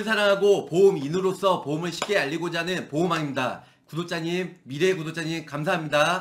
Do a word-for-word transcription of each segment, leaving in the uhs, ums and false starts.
사랑하고 보험인으로서 보험을 쉽게 알리고자 하는 보험왕입니다. 구독자님, 미래 구독자님 감사합니다.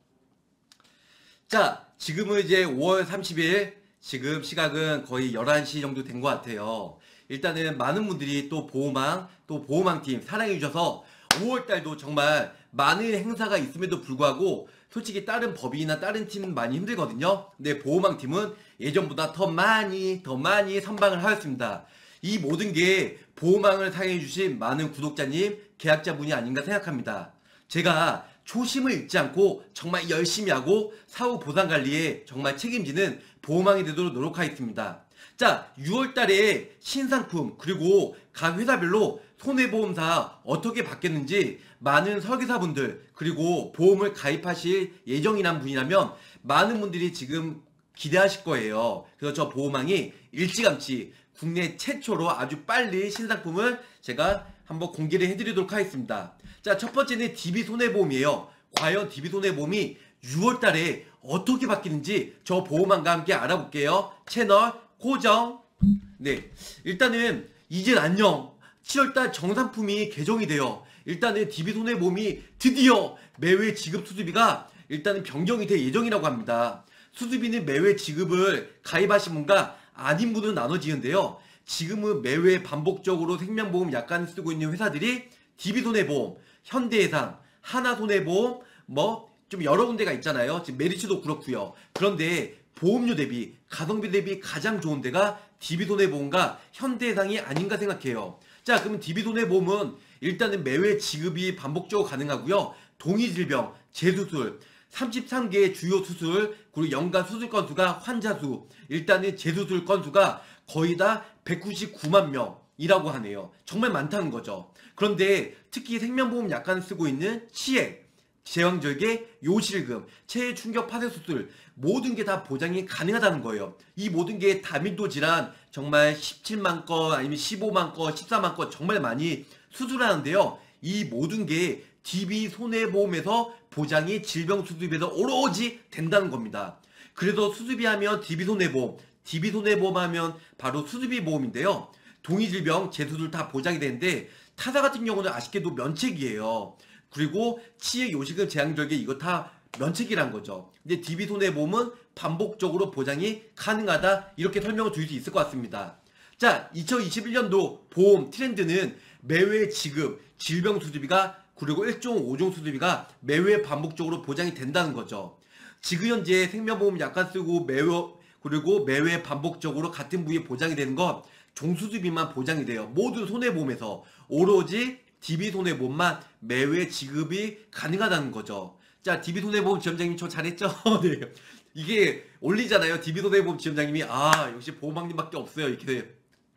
자, 지금은 이제 오월 삼십일, 지금 시각은 거의 열한 시 정도 된 것 같아요. 일단은 많은 분들이 또 보험왕, 또 보험왕팀 사랑해주셔서 오월달도 정말 많은 행사가 있음에도 불구하고 솔직히 다른 법인이나 다른 팀은 많이 힘들거든요. 근데 보험왕팀은 예전보다 더 많이 더 많이 선방을 하였습니다. 이 모든 게 보험왕을 사랑해주신 많은 구독자님, 계약자분이 아닌가 생각합니다. 제가 초심을 잃지 않고 정말 열심히 하고 사후 보상관리에 정말 책임지는 보험왕이 되도록 노력하겠습니다. 자, 유월달에 신상품 그리고 각 회사별로 손해보험사 어떻게 바뀌었는지 많은 설계사분들 그리고 보험을 가입하실 예정이란 분이라면 많은 분들이 지금 기대하실 거예요. 그래서 저 보험왕이 일찌감치 국내 최초로 아주 빨리 신상품을 제가 한번 공개를 해드리도록 하겠습니다. 자, 첫 번째는 디비손해보험이에요. 과연 디비손해보험이 유월달에 어떻게 바뀌는지 저 보험왕과 함께 알아볼게요. 채널 고정. 네, 일단은 이젠 안녕. 칠월달 정산품이 개정이 돼요. 일단은 디비손해보험이 드디어 매회 지급 수수비가 일단은 변경이 될 예정이라고 합니다. 수수비는 매회 지급을 가입하신 분과 아닌 분은 나눠지는데요. 지금은 매회 반복적으로 생명보험 약관을 쓰고 있는 회사들이 디비손해보험, 현대해상, 하나손해보험 뭐 좀 여러 군데가 있잖아요. 지금 메리츠도 그렇고요. 그런데 보험료 대비, 가성비 대비 가장 좋은 데가 디비손해보험과 현대해상이 아닌가 생각해요. 자, 그러면 디비손해보험은 일단은 매회 지급이 반복적으로 가능하고요. 동의질병, 재수술, 삼십삼 개의 주요 수술, 그리고 연간 수술 건수가 환자 수, 일단은 재수술 건수가 거의 다 백구십구만 명이라고 하네요. 정말 많다는 거죠. 그런데 특히 생명보험 약관을 쓰고 있는 치액, 제왕절개, 요실금, 체해 충격 파쇄 수술 모든 게 다 보장이 가능하다는 거예요. 이 모든 게 다밀도 질환 정말 십칠만 건 아니면 십오만 건, 십사만 건 정말 많이 수술하는데요. 이 모든 게 디비손해보험에서 보장이 질병수수비에서 오로지 된다는 겁니다. 그래서 수수비하면 디비손해보험, 디비손해보험 하면 바로 수수비보험인데요. 동의질병, 재수술 다 보장이 되는데 타사 같은 경우는 아쉽게도 면책이에요. 그리고 치액, 요식금, 제왕절개 이거 다 면책이란 거죠. 근데 디비손해보험은 반복적으로 보장이 가능하다 이렇게 설명을 드릴 수 있을 것 같습니다. 자, 이천이십일 년도 보험 트렌드는 매회 지급, 질병수수비가 그리고 일 종, 오 종 수수비가 매회 반복적으로 보장이 된다는 거죠. 지금 현재 생명보험 약관 쓰고 매회 그리고 매회 반복적으로 같은 부위에 보장이 되는 건 종수수비만 보장이 돼요. 모든 손해보험에서 오로지 디비손해보험만 매회 지급이 가능하다는 거죠. 자, 디비손해보험 지점장님 저 잘했죠? 네. 이게 올리잖아요. 디비손해보험 지점장님이 아 역시 보험왕님밖에 없어요 이렇게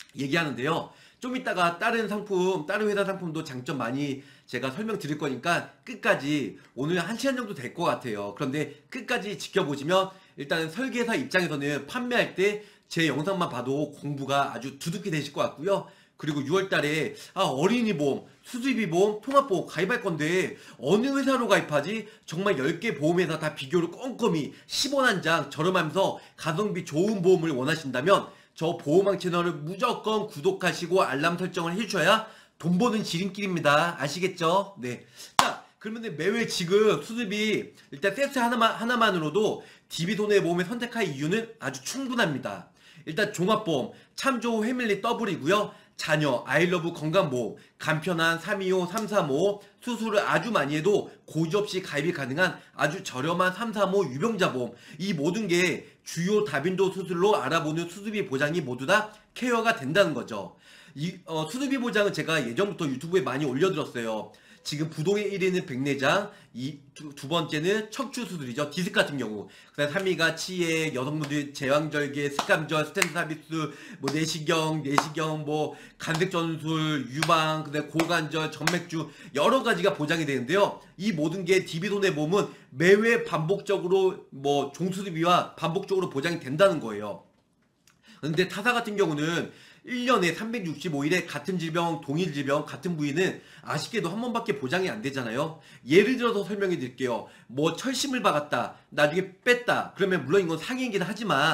얘기하는데요. 좀 이따가 다른 상품, 다른 회사 상품도 장점 많이 제가 설명드릴 거니까 끝까지 오늘 한 시간 정도 될 것 같아요. 그런데 끝까지 지켜보시면 일단은 설계사 입장에서는 판매할 때 제 영상만 봐도 공부가 아주 두둑히 되실 것 같고요. 그리고 유월달에 아 어린이보험, 수수비보험, 통합보험 가입할 건데 어느 회사로 가입하지? 정말 열 개 보험회사 다 비교를 꼼꼼히 십 원 한 장 저렴하면서 가성비 좋은 보험을 원하신다면 저 보험왕 채널을 무조건 구독하시고 알람 설정을 해주셔야 돈 버는 지름길입니다. 아시겠죠? 네. 자, 그러면 매회 지급 수수비 일단 세트 하나만, 하나만으로도 디비손해보험을 선택할 이유는 아주 충분합니다. 일단 종합보험, 참조 패밀리 더블이고요. 자녀, 아이러브 건강보험, 간편한 삼이오, 삼삼오, 수술을 아주 많이 해도 고지 없이 가입이 가능한 아주 저렴한 삼삼오 유병자보험 이 모든 게 주요 다빈도 수술로 알아보는 수수비 보장이 모두 다 케어가 된다는 거죠. 이 어, 수수비 보장은 제가 예전부터 유튜브에 많이 올려드렸어요. 지금 부동의 일 위는 백내장, 이, 두, 두 번째는 척추 수술이죠. 디스크 같은 경우. 그 다음 삼 위가 치액, 여성분들 제왕절개, 스캄절, 스텐트 서비스, 뭐 내시경, 내시경, 뭐 간색전술, 유방, 그 다음 고관절, 전맥주 여러 가지가 보장이 되는데요. 이 모든 게 디비손해보험은 매회 반복적으로 뭐 종수수비와 반복적으로 보장이 된다는 거예요. 근데 타사 같은 경우는 일 년에 삼백육십오 일에 같은 질병, 동일 질병, 같은 부위는 아쉽게도 한 번밖에 보장이 안 되잖아요. 예를 들어서 설명해 드릴게요. 뭐 철심을 박았다, 나중에 뺐다. 그러면 물론 이건 상해이긴 하지만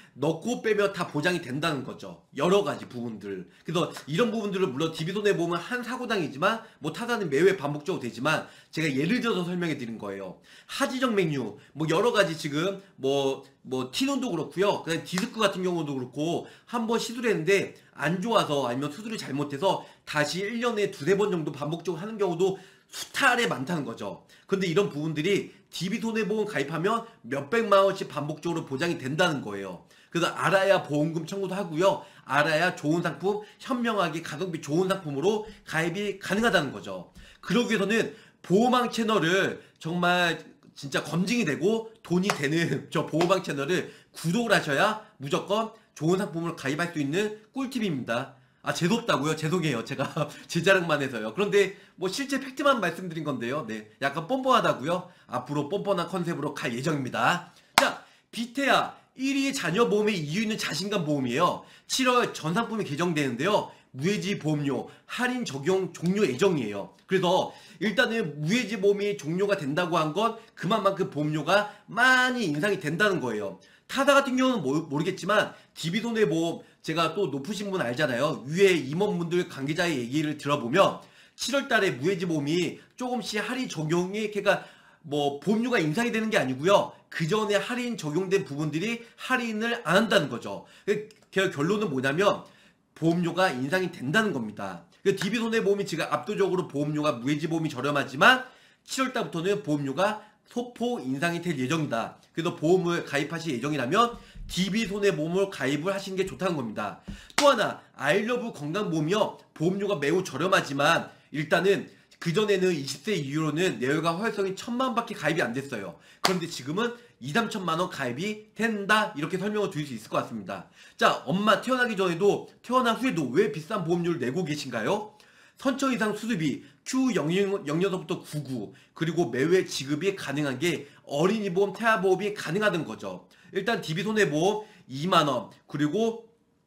넣고 빼면 다 보장이 된다는 거죠. 여러 가지 부분들. 그래서 이런 부분들을 물론 디비손해보험은 한 사고당이지만 뭐 타사는 매회 반복적으로 되지만 제가 예를 들어서 설명해 드린 거예요. 하지정 맥류 뭐 여러 가지 지금 뭐 뭐 티논도 그렇고요. 그다음에 디스크 같은 경우도 그렇고 한번 시술했는데 안 좋아서 아니면 수술을 잘못해서 다시 일 년에 두세 번 정도 반복적으로 하는 경우도 수탈에 많다는 거죠. 근데 이런 부분들이 디비손해보험 가입하면 몇백만 원씩 반복적으로 보장이 된다는 거예요. 그래서 알아야 보험금 청구도 하고요. 알아야 좋은 상품, 현명하게 가성비 좋은 상품으로 가입이 가능하다는 거죠. 그러기 위해서는 보험왕 채널을 정말 진짜 검증이 되고 돈이 되는 저 보험왕 채널을 구독을 하셔야 무조건 좋은 상품을 가입할 수 있는 꿀팁입니다. 아, 재수없다고요? 죄송해요. 제가 제 자랑만 해서요. 그런데 뭐 실제 팩트만 말씀드린 건데요. 네, 약간 뻔뻔하다고요? 앞으로 뻔뻔한 컨셉으로 갈 예정입니다. 자, 비테아 일 위 자녀 보험의 이 위는 자신감 보험이에요. 칠월 전 상품이 개정되는데요. 무해지 보험료 할인 적용 종료 예정이에요. 그래서 일단은 무해지 보험이 종료가 된다고 한 건 그만큼 보험료가 많이 인상이 된다는 거예요. 타사 같은 경우는 모르겠지만 디비손해보험 제가 또 높으신 분 알잖아요. 위에 임원분들 관계자의 얘기를 들어보면 칠월 달에 무해지 보험이 조금씩 할인 적용이 그러니까 뭐 보험료가 인상이 되는 게 아니고요. 그 전에 할인 적용된 부분들이 할인을 안 한다는 거죠. 그 결론은 뭐냐면 보험료가 인상이 된다는 겁니다. 디비손해보험이 지금 압도적으로 보험료가 무해지 보험이 저렴하지만 칠월 달부터는 보험료가 소폭 인상이 될 예정이다. 그래서 보험을 가입하실 예정이라면 디비손해보험을 가입을 하시는 게 좋다는 겁니다. 또 하나 아이러브 건강보험이요. 보험료가 매우 저렴하지만 일단은 그전에는 이십 세 이후로는 내열과 허혈성이 천만 원밖에 가입이 안 됐어요. 그런데 지금은 이, 삼천만 원 가입이 된다. 이렇게 설명을 드릴 수 있을 것 같습니다. 자, 엄마 태어나기 전에도 태어난 후에도 왜 비싼 보험료를 내고 계신가요? 선처 이상 수술비 큐 영영부터 구십구 그리고 매회 지급이 가능한 게 어린이 보험, 태아 보험이 가능하던 거죠. 일단 디비손해보험 이만 원 그리고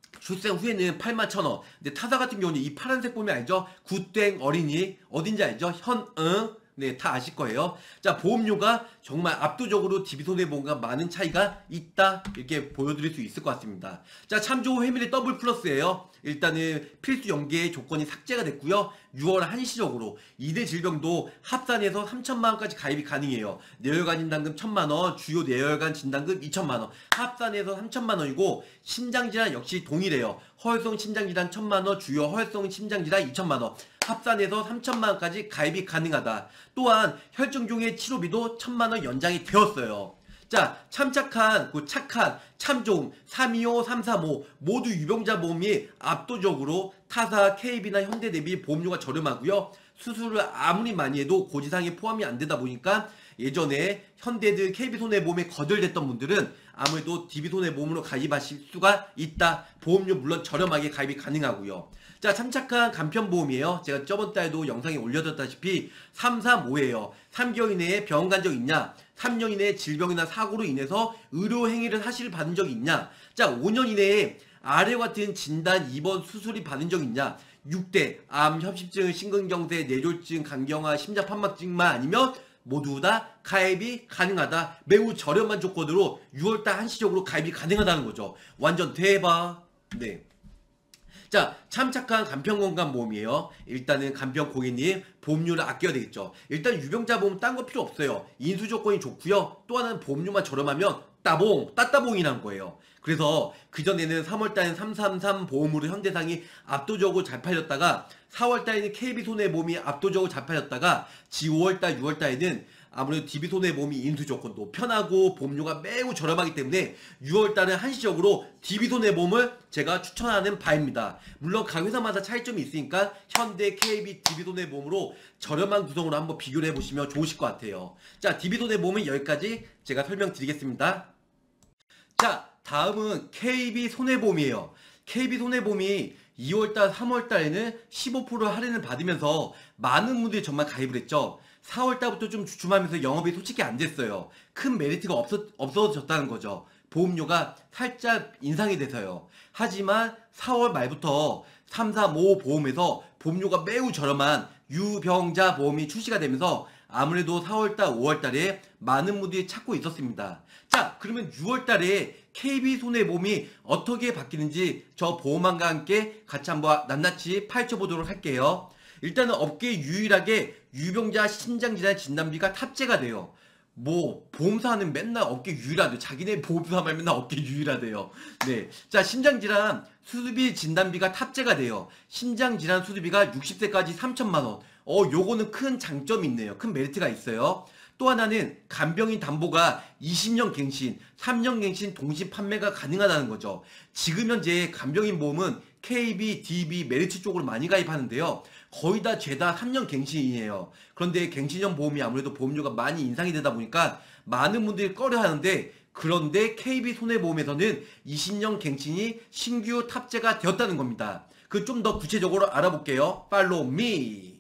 출생 후에는 팔만 천 원. 근데 타사 같은 경우는 이 파란색 보면 알죠? 굿땡 어린이 어딘지 알죠? 현응 네, 다 아실 거예요. 자, 보험료가 정말 압도적으로 디비손해보험과 많은 차이가 있다. 이렇게 보여드릴 수 있을 것 같습니다. 자, 참조 회밀의 더블 플러스예요. 일단은 필수 연계 조건이 삭제가 됐고요. 유월 한시적으로 이 대 질병도 합산해서 삼천만 원까지 가입이 가능해요. 뇌혈관 진단금 천만 원, 주요 뇌혈관 진단금 이천만 원, 합산해서 삼천만 원이고 심장질환 역시 동일해요. 허혈성 심장질환 천만 원, 주요 허혈성 심장질환 이천만 원. 합산해서 삼천만 원까지 가입이 가능하다. 또한 혈증종의 치료비도 천만 원 연장이 되었어요. 자, 참착한, 그 착한, 참종, 삼이오, 삼삼오 모두 유병자 보험이 압도적으로 타사, 케이비나 현대 대비 보험료가 저렴하고요. 수술을 아무리 많이 해도 고지상에 포함이 안 되다 보니까 예전에 현대드 케이비손해보험에 거절됐던 분들은 아무래도 디비손해보험으로 가입하실 수가 있다. 보험료 물론 저렴하게 가입이 가능하고요. 자, 참착한 간편보험이에요. 제가 저번 달에도 영상에 올려드렸다시피 삼삼오예요. 삼 개월 이내에 병원 간 적 있냐? 삼 년 이내에 질병이나 사고로 인해서 의료행위를 사실 받은 적이 있냐? 자, 오 년 이내에 아래와 같은 진단, 입원, 수술이 받은 적 있냐? 육 대 암, 협심증, 심근경색, 뇌졸중, 간경화, 심장판막증만 아니면 모두 다 가입이 가능하다. 매우 저렴한 조건으로 유월달 한시적으로 가입이 가능하다는 거죠. 완전 대박. 네. 자, 참착한 간편건강보험이에요. 일단은 간편 고객님 보험료를 아껴야 되겠죠. 일단 유병자 보험 딴 거 필요 없어요. 인수 조건이 좋고요. 또 하나는 보험료만 저렴하면 따봉, 따따봉이란 거예요. 그래서 그전에는 삼월달엔 삼삼삼 보험으로 현대상이 압도적으로 잘 팔렸다가 사월달에는 케이비손해보험이 압도적으로 잘 팔렸다가 지 오월달, 유월달에는 아무래도 디비손해보험이 인수 조건도 편하고 보험료가 매우 저렴하기 때문에 유월달은 한시적으로 디비손해보험을 제가 추천하는 바입니다. 물론 각 회사마다 차이점이 있으니까 현대, 케이비, 디비손해보험으로 저렴한 구성으로 한번 비교를 해보시면 좋으실 것 같아요. 자, 디비손해보험은 여기까지 제가 설명드리겠습니다. 자, 다음은 케이비손해보험이에요. 케이비손해보험이 이월달, 삼월달에는 십오 퍼센트 할인을 받으면서 많은 분들이 정말 가입을 했죠. 사월달부터 좀 주춤하면서 영업이 솔직히 안 됐어요. 큰 메리트가 없어, 없어졌다는 거죠. 보험료가 살짝 인상이 돼서요. 하지만 사월 말부터 삼삼오 보험에서 보험료가 매우 저렴한 유병자 보험이 출시가 되면서 아무래도 사월달, 오월달에 많은 분들이 찾고 있었습니다. 자, 그러면 유월달에 케이비손해보험이 어떻게 바뀌는지 저 보험왕과 함께 같이 한번 낱낱이 파헤쳐보도록 할게요. 일단은 업계 유일하게 유병자 신장질환 진단비가 탑재가 돼요. 뭐 보험사는 맨날 업계 유일하대요. 자기네 보험사만 맨날 업계 유일하대요. 네, 자, 심장질환 수술비 진단비가 탑재가 돼요. 심장질환 수술비가 육십 세까지 삼천만 원. 어, 요거는 큰 장점이 있네요. 큰 메리트가 있어요. 또 하나는 간병인 담보가 이십 년 갱신, 삼 년 갱신 동시 판매가 가능하다는 거죠. 지금 현재 간병인 보험은 케이비, 디비, 메리츠 쪽으로 많이 가입하는데요. 거의 다 죄다 삼 년 갱신이에요. 그런데 갱신형 보험이 아무래도 보험료가 많이 인상이 되다 보니까 많은 분들이 꺼려하는데, 그런데 케이비손해보험에서는 이십 년 갱신이 신규 탑재가 되었다는 겁니다. 그 좀 더 구체적으로 알아볼게요. Follow me.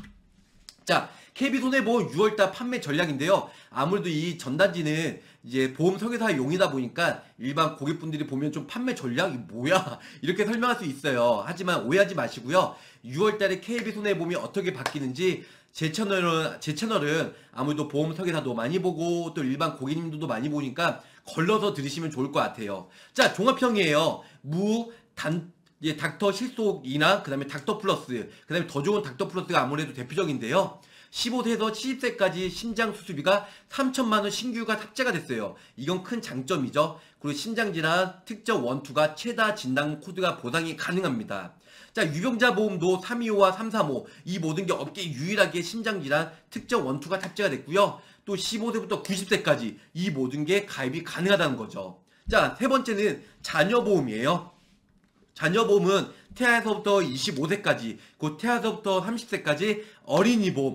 자, 케이비손해보험 유월달 판매 전략인데요. 아무래도 이 전단지는 이제 보험 설계사용이다 보니까 일반 고객분들이 보면 좀 판매 전략이 뭐야? 이렇게 설명할 수 있어요. 하지만 오해하지 마시고요. 유월달에 케이비손해보험이 어떻게 바뀌는지 제 채널은, 제 채널은 아무래도 보험 설계사도 많이 보고 또 일반 고객님들도 많이 보니까 걸러서 들으시면 좋을 것 같아요. 자, 종합형이에요. 무, 단, 예, 닥터 실속이나 그 다음에 닥터 플러스, 그 다음에 더 좋은 닥터 플러스가 아무래도 대표적인데요. 십오 세에서 칠십 세까지 심장 수술비가 삼천만 원 신규가 탑재가 됐어요. 이건 큰 장점이죠. 그리고 심장질환 특정 원투가 최다 진단 코드가 보상이 가능합니다. 자, 유병자 보험도 삼이오와 삼삼오 이 모든 게 업계 유일하게 심장질환 특정 원투가 탑재가 됐고요. 또 십오 세부터 구십 세까지 이 모든 게 가입이 가능하다는 거죠. 자, 세 번째는 자녀보험이에요. 자녀보험은 태아에서부터 이십오 세까지, 곧 태아에서부터 삼십 세까지 어린이 보험,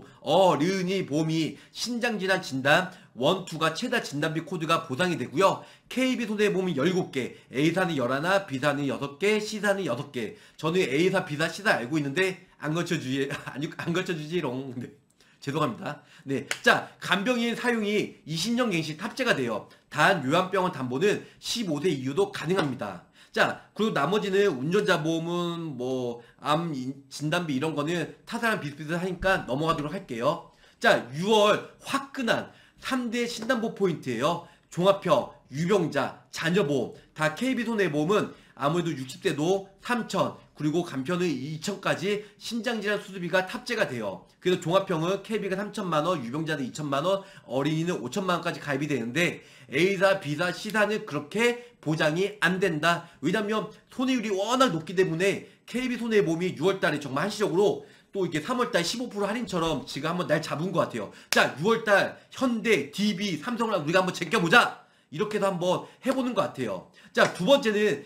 어른이 보험이 신장질환 진단, 원투가 최다 진단비 코드가 보상이 되고요. 케이비손해보험이 열일곱 개, A사는 열하나, B사는 여섯 개, C사는 여섯 개. 저는 A사, B사, C사 알고 있는데 안 걸쳐주지, 안 걸쳐주지롱. 네. 죄송합니다. 네, 자, 간병인 사용이 이십 년 갱신 탑재가 돼요. 단 요양병원 담보는 십오 세 이후도 가능합니다. 자, 그리고 나머지는 운전자 보험은 뭐 암 진단비 이런 거는 타사랑 비슷비슷하니까 넘어가도록 할게요. 자, 유월 화끈한 삼 대 신담보 포인트예요. 종합형, 유병자, 자녀보험 다 케이비손해보험은 아무래도 육십 세도 삼천, 그리고 간편은 이천까지 신장질환 수술비가 탑재가 돼요. 그래서 종합형은 케이비가 삼천만 원, 유병자는 이천만 원, 어린이는 오천만 원까지 가입이 되는데 A사, B사, C사는 그렇게 보장이 안 된다. 왜냐면 손해율이 워낙 높기 때문에 케이비손해보험이 유월달에 정말 한시적으로 또 이렇게 삼월달 십오 퍼센트 할인처럼 지금 한번 날 잡은 것 같아요. 자, 유월달 현대, 디비, 삼성을 우리가 한번 제껴보자. 이렇게 해서 한번 해보는 것 같아요. 자, 두 번째는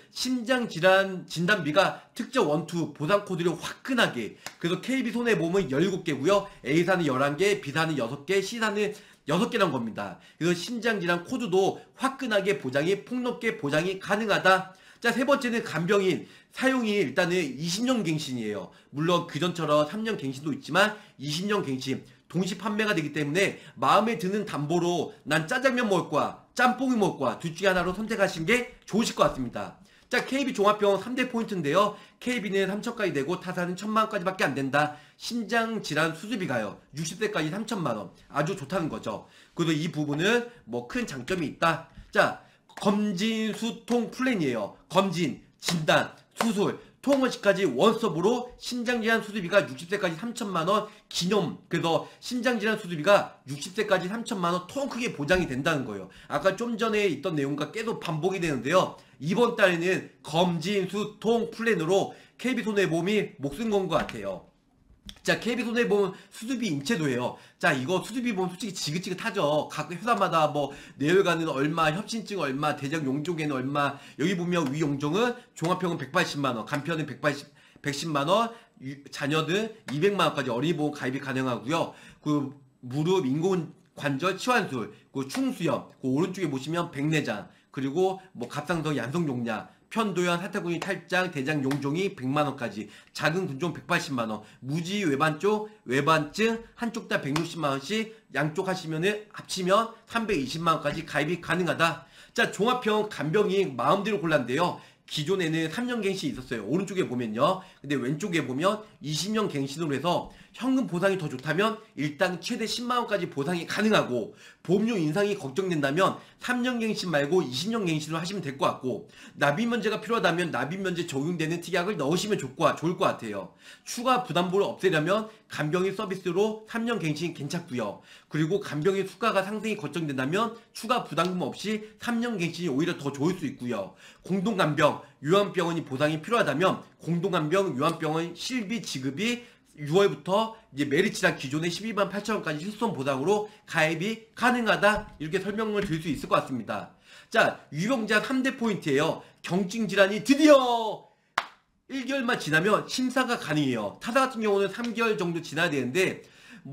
심장질환 진단비가 특정 원투 보상 코드를 화끈하게, 그래서 케이비손해보험은 열일곱 개고요. A사는 열한 개, B사는 여섯 개, C사는 여섯 개란 겁니다. 그래서 심장질환 코드도 화끈하게 보장이 폭넓게 보장이 가능하다. 자, 세 번째는 간병인 사용이 일단은 이십 년 갱신이에요. 물론 그전처럼 삼 년 갱신도 있지만 이십 년 갱신 동시 판매가 되기 때문에 마음에 드는 담보로 난 짜장면 먹을 거야, 짬뽕이 먹을 거야, 둘 중에 하나로 선택하시는 게 좋으실 것 같습니다. 자, 케이비 종합병원 삼 대 포인트인데요. 케이비는 삼천까지 되고 타사는 천만 원까지밖에 안 된다. 심장질환 수술비가요. 육십 세까지 삼천만 원. 아주 좋다는 거죠. 그래서 이 부분은 뭐 큰 장점이 있다. 자, 검진 수통 플랜이에요. 검진, 진단, 수술, 통원시까지 원스톱으로 심장질환 수술비가 육십 세까지 삼천만 원 기념. 그래서 심장질환 수술비가 육십 세까지 삼천만 원 통 크게 보장이 된다는 거예요. 아까 좀 전에 있던 내용과 계속 반복이 되는데요. 이번 달에는 검진 수통 플랜으로 케이비손해보험이 목숨 건 것 같아요. 자, 케이비손해보험 수술비 임체도예요. 자, 이거 수술비 보면 솔직히 지긋지긋하죠. 각 회사마다 뭐 뇌혈관은 얼마, 협신증 얼마, 대장 용종에는 얼마. 여기 보면 위용종은 종합형은 백팔십만 원, 간편은 백팔십, 백십만 원, 자녀는 이백만 원까지 어린이보험 가입이 가능하고요. 그 무릎 인공관절 치환술, 그 충수염, 그 오른쪽에 보시면 백내장, 그리고 뭐 갑상선 양성종양, 편도연, 사타구니 탈장, 대장 용종이 백만 원까지, 작은 근종 백팔십만 원, 무지 외반쪽, 외반증 한쪽 다 백육십만 원씩 양쪽 하시면은 합치면 삼백이십만 원까지 가입이 가능하다. 자, 종합형 간병인 마음대로 골랐는데요. 기존에는 삼 년 갱신이 있었어요. 오른쪽에 보면요. 근데 왼쪽에 보면 이십 년 갱신으로 해서 현금 보상이 더 좋다면 일단 최대 십만 원까지 보상이 가능하고, 보험료 인상이 걱정된다면 삼 년 갱신 말고 이십 년 갱신으로 하시면 될 것 같고, 납입 면제가 필요하다면 납입 면제 적용되는 특약을 넣으시면 좋을 것 같아요. 추가 부담보를 없애려면 간병인 서비스로 삼 년 갱신 괜찮고요. 그리고 간병인 수가가 상승이 걱정된다면 추가 부담금 없이 삼 년 갱신이 오히려 더 좋을 수 있고요. 공동간병, 요양병원이 보상이 필요하다면 공동간병, 요양병원 실비 지급이 유월부터 이제 메리츠랑 기존의 십이만 팔천 원까지 실손 보상으로 가입이 가능하다, 이렇게 설명을 드릴 수 있을 것 같습니다. 자, 유병자 삼 대 포인트예요. 경증 질환이 드디어 일 개월만 지나면 심사가 가능해요. 타사 같은 경우는 삼 개월 정도 지나야 되는데,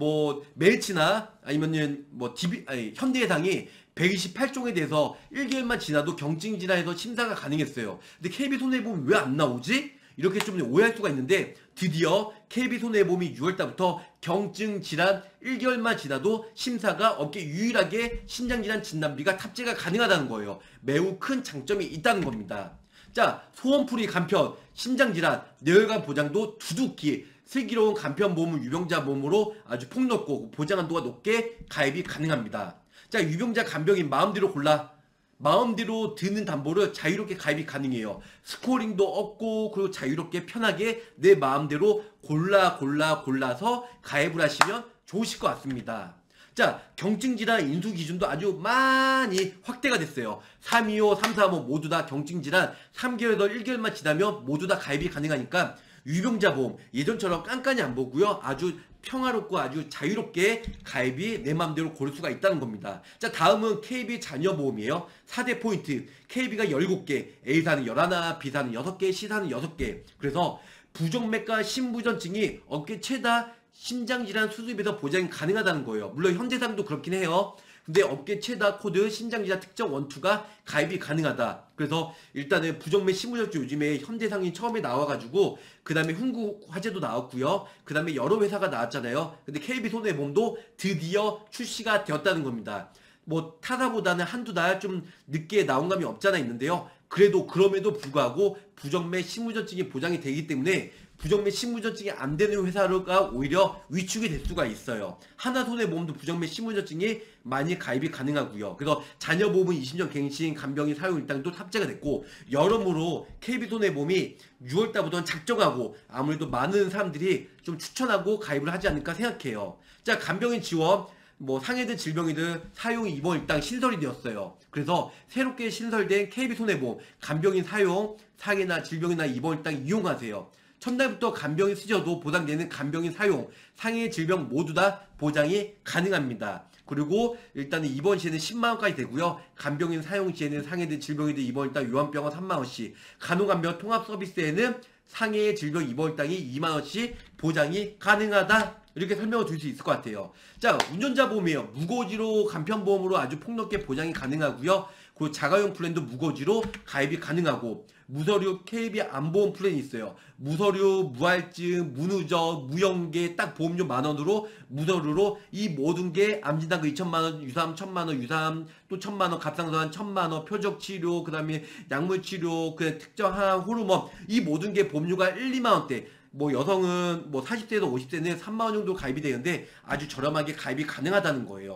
뭐 메리츠나 아니면은 뭐 디비 아니 현대해상이 백이십팔 종에 대해서 일 개월만 지나도 경증 질환에서 심사가 가능했어요. 근데 케이비손해보험이 왜 안 나오지? 이렇게 좀 오해할 수가 있는데, 드디어 케이비손해보험이 유월달부터 경증 질환 일 개월만 지나도 심사가 업계 유일하게 신장질환 진단비가 탑재가 가능하다는 거예요. 매우 큰 장점이 있다는 겁니다. 자, 소원풀이 간편, 심장질환, 뇌혈관 보장도 두둑히 슬기로운 간편보험은 유병자 보험으로 아주 폭넓고 보장 한도가 높게 가입이 가능합니다. 자, 유병자 간병인 마음대로 골라 마음대로 드는 담보를 자유롭게 가입이 가능해요. 스코링도 없고, 그리고 자유롭게 편하게 내 마음대로 골라 골라 골라서 가입을 하시면 좋으실 것 같습니다. 자, 경증질환 인수기준도 아주 많이 확대가 됐어요. 삼이오, 삼삼오 모두 다 경증질환 삼 개월에서 일 개월만 지나면 모두 다 가입이 가능하니까 유병자 보험 예전처럼 깐깐히 안 보고요. 아주 평화롭고 아주 자유롭게 가입이 내 맘대로 고를 수가 있다는 겁니다. 자, 다음은 케이비 자녀보험이에요. 사 대 포인트. 케이비가 열일곱 개, A사는 열하나, B사는 여섯 개, C사는 여섯 개. 그래서 부정맥과 심부전증이 업계 최다 심장질환 수습에서 보장이 가능하다는 거예요. 물론 현대상도 그렇긴 해요. 근데 업계 최다 코드 심장질환 특정 원투가 가입이 가능하다. 그래서 일단은 부정맥 심부전증 요즘에 현대상이 처음에 나와가지고 그 다음에 훈구 화재도 나왔고요. 그 다음에 여러 회사가 나왔잖아요. 근데 케이비손해보험도 드디어 출시가 되었다는 겁니다. 뭐 타사보다는 한두 달 좀 늦게 나온 감이 없잖아 있는데요. 그래도 그럼에도 불구하고 부정맥 심부전증이 보장이 되기 때문에 부정맥 심부전증이 안 되는 회사가 오히려 위축이 될 수가 있어요. 하나손해보험도 부정맥 심부전증이 많이 가입이 가능하고요. 그래서 자녀보험은 이십 년 갱신, 간병인 사용 일당도 탑재가 됐고, 여러모로 케이비손해보험이 유월달부터는 작정하고 아무래도 많은 사람들이 좀 추천하고 가입을 하지 않을까 생각해요. 자, 간병인 지원, 뭐 상해든 질병이든 사용 입원 일당 신설이 되었어요. 그래서 새롭게 신설된 케이비손해보험 간병인 사용, 상해나 질병이나 입원 일당 이용하세요. 첫날부터 간병인 쓰셔도 보장되는 간병인 사용, 상해 질병 모두 다 보장이 가능합니다. 그리고 일단은 입원 시에는 십만 원까지 되고요. 간병인 사용 시에는 상해든 질병이든 입원 일당 요양병원 삼만 원씩, 간호간병 통합 서비스에는 상해 질병 입원 일당이 이만 원씩 보장이 가능하다. 이렇게 설명을 드릴 수 있을 것 같아요. 자, 운전자 보험이에요. 무고지로 간편보험으로 아주 폭넓게 보장이 가능하고요. 그리고 자가용 플랜도 무고지로 가입이 가능하고, 무서류 케이비 안보험 플랜이 있어요. 무서류, 무할증, 무누적, 무연계 딱 보험료 만 원으로 무서류로 이 모든 게 암진단금 이천만 원, 유사암 천만 원, 유사암 또 천만 원, 갑상선 천만 원, 표적치료, 그 다음에 약물치료, 그 특정한 호르몬 이 모든 게 보험료가 일, 이만 원대. 뭐 여성은 뭐 사십 대에서 오십 대는 삼만 원 정도 가입이 되는데 아주 저렴하게 가입이 가능하다는 거예요.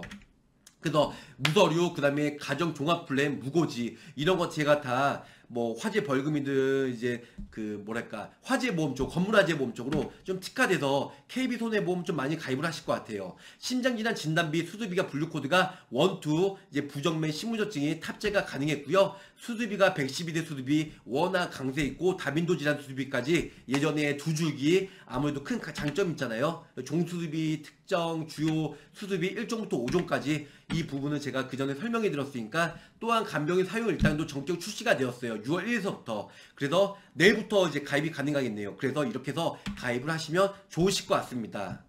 그래서 무서류, 그 다음에 가정종합플랜, 무고지 이런 것 제가 다 뭐 화재 벌금이든 이제 그 뭐랄까 화재보험 쪽, 건물화재보험 쪽으로 좀 특화돼서 케이비손해보험 좀 많이 가입을 하실 것 같아요. 심장질환 진단비 수수비가 분류코드가 일, 이 이제 부정맥 심부전증이 탑재가 가능했고요. 수수비가 백십이 대 수수비 워낙 강세 있고, 다빈도 질환 수수비까지 예전에 두 줄기 아무래도 큰 장점이 있잖아요. 종수수비, 특정, 주요 수수비 일 종부터 오 종까지 이 부분은 제가 그 전에 설명해 드렸으니까, 또한 간병인 사용 일당도 전격 출시가 되었어요. 유월 일일서부터. 그래서 내일부터 이제 가입이 가능하겠네요. 그래서 이렇게 해서 가입을 하시면 좋으실 것 같습니다.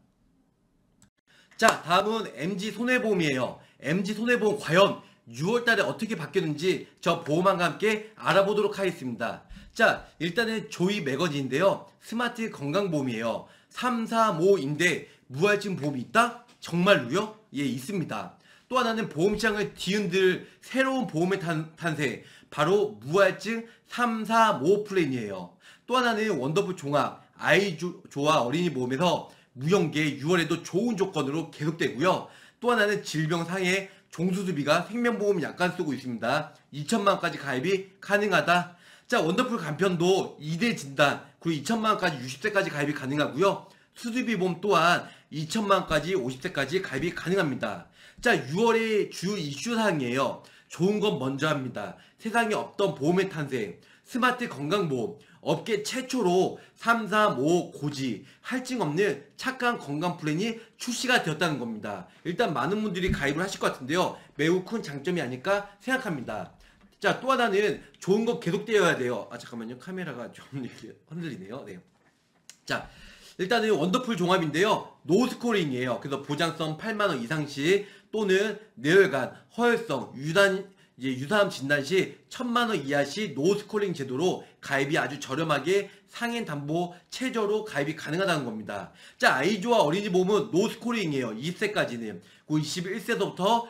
자, 다음은 엠지손해보험이에요. 엠지손해보험 과연 유월 달에 어떻게 바뀌었는지 저 보험왕과 함께 알아보도록 하겠습니다. 자, 일단은 조이 매거진인데요. 스마트 건강보험이에요. 삼, 삼, 오인데 무할증 보험이 있다? 정말로요? 예, 있습니다. 또 하나는 보험시장을 뒤흔들 새로운 보험의 탄, 탄생, 바로 무할증 삼삼오 플랜이에요. 또 하나는 원더풀 종합 아이조와 어린이 보험에서 무연계 유월에도 좋은 조건으로 계속되고요. 또 하나는 질병 상해 종수수비가 생명보험 약관 쓰고 있습니다. 이천만 원까지 가입이 가능하다. 자, 원더풀 간편도 이 대 진단 그리고 이천만 원까지 육십 세까지 가입이 가능하고요. 수수비 보험 또한 이천만 원까지 오십 세까지 가입이 가능합니다. 자, 유월의 주 이슈 사항이에요. 좋은 건 먼저 합니다. 세상에 없던 보험의 탄생, 스마트 건강보험, 업계 최초로 삼삼오 고지, 할증 없는 착한 건강 플랜이 출시가 되었다는 겁니다. 일단 많은 분들이 가입을 하실 것 같은데요. 매우 큰 장점이 아닐까 생각합니다. 자, 또 하나는 좋은 거 계속되어야 돼요. 아, 잠깐만요. 카메라가 좀 이렇게 흔들리네요. 네. 자, 일단은 원더풀 종합인데요. 노스코링이에요. 그래서 보장성 팔만 원 이상시 또는 뇌혈관, 허혈성, 유단, 이제 유사암 진단 시 천만 원 이하 시 노스코링 제도로 가입이 아주 저렴하게 상해 담보 최저로 가입이 가능하다는 겁니다. 자, 아이조와 어린이 보험은 노스코링이에요. 이십 세까지는. 그 이십일 세부터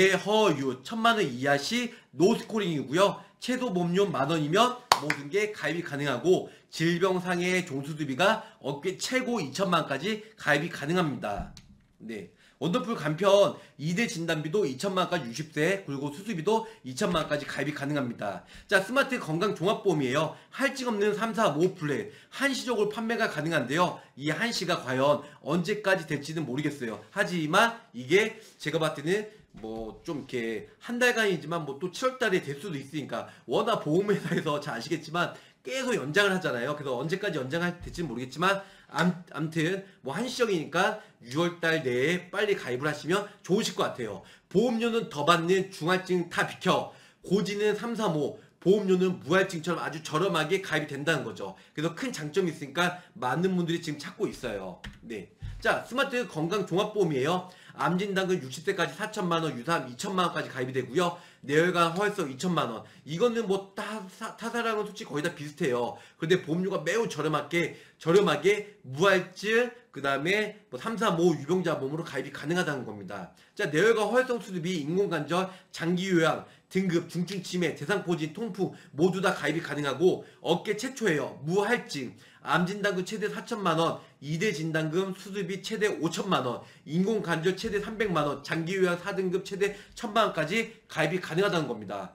내허유 천만 원 이하 시 노스코링이고요. 최소 보험료 만 원이면 모든 게 가입이 가능하고 질병상해 종수수비가 업계 최고 이천만 원까지 가입이 가능합니다. 네. 원더풀 간편 이 대 진단비도 이천만 원까지 육십 세 그리고 수수비도 이천만 원까지 가입이 가능합니다. 자, 스마트 건강 종합보험이에요. 할증 없는 삼삼오 플랜 한시적으로 판매가 가능한데요. 이 한시가 과연 언제까지 될지는 모르겠어요. 하지만 이게 제가 봤을 때는 뭐 좀 이렇게 한 달간이지만 뭐 또 칠월 달에 될 수도 있으니까 워낙 보험회사에서 잘 아시겠지만 계속 연장을 하잖아요. 그래서 언제까지 연장할 될지는 모르겠지만 암, 암튼 뭐 한시적이니까 유월 달 내에 빨리 가입을 하시면 좋으실 것 같아요. 보험료는 더 받는 중할증 다 비켜, 고지는 삼삼오, 보험료는 무할증처럼 아주 저렴하게 가입이 된다는 거죠. 그래서 큰 장점이 있으니까 많은 분들이 지금 찾고 있어요. 네. 자, 스마트 건강 종합보험이에요. 암진단금 육십 세까지 사천만 원, 유사암 이천만 원까지 가입이 되고요. 뇌혈관, 허혈성 이천만 원. 이거는 뭐 타, 타사랑은 솔직히 거의 다 비슷해요. 그런데 보험료가 매우 저렴하게, 저렴하게 무할증, 그 다음에 뭐 삼삼오 유병자 보험으로 가입이 가능하다는 겁니다. 자, 뇌혈관, 허혈성 수두비, 인공관절, 장기요양, 등급, 중증 치매, 대상포진, 통풍 모두 다 가입이 가능하고 업계 최초예요. 무할증, 암진단금 최대 사천만 원, 이 대 진단금 수수비 최대 오천만 원, 인공관절 최대 삼백만 원, 장기요양 사 등급 최대 천만 원까지 가입이 가능하다는 겁니다.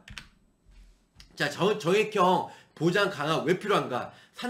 자, 정, 정액형 보장 강화 왜 필요한가?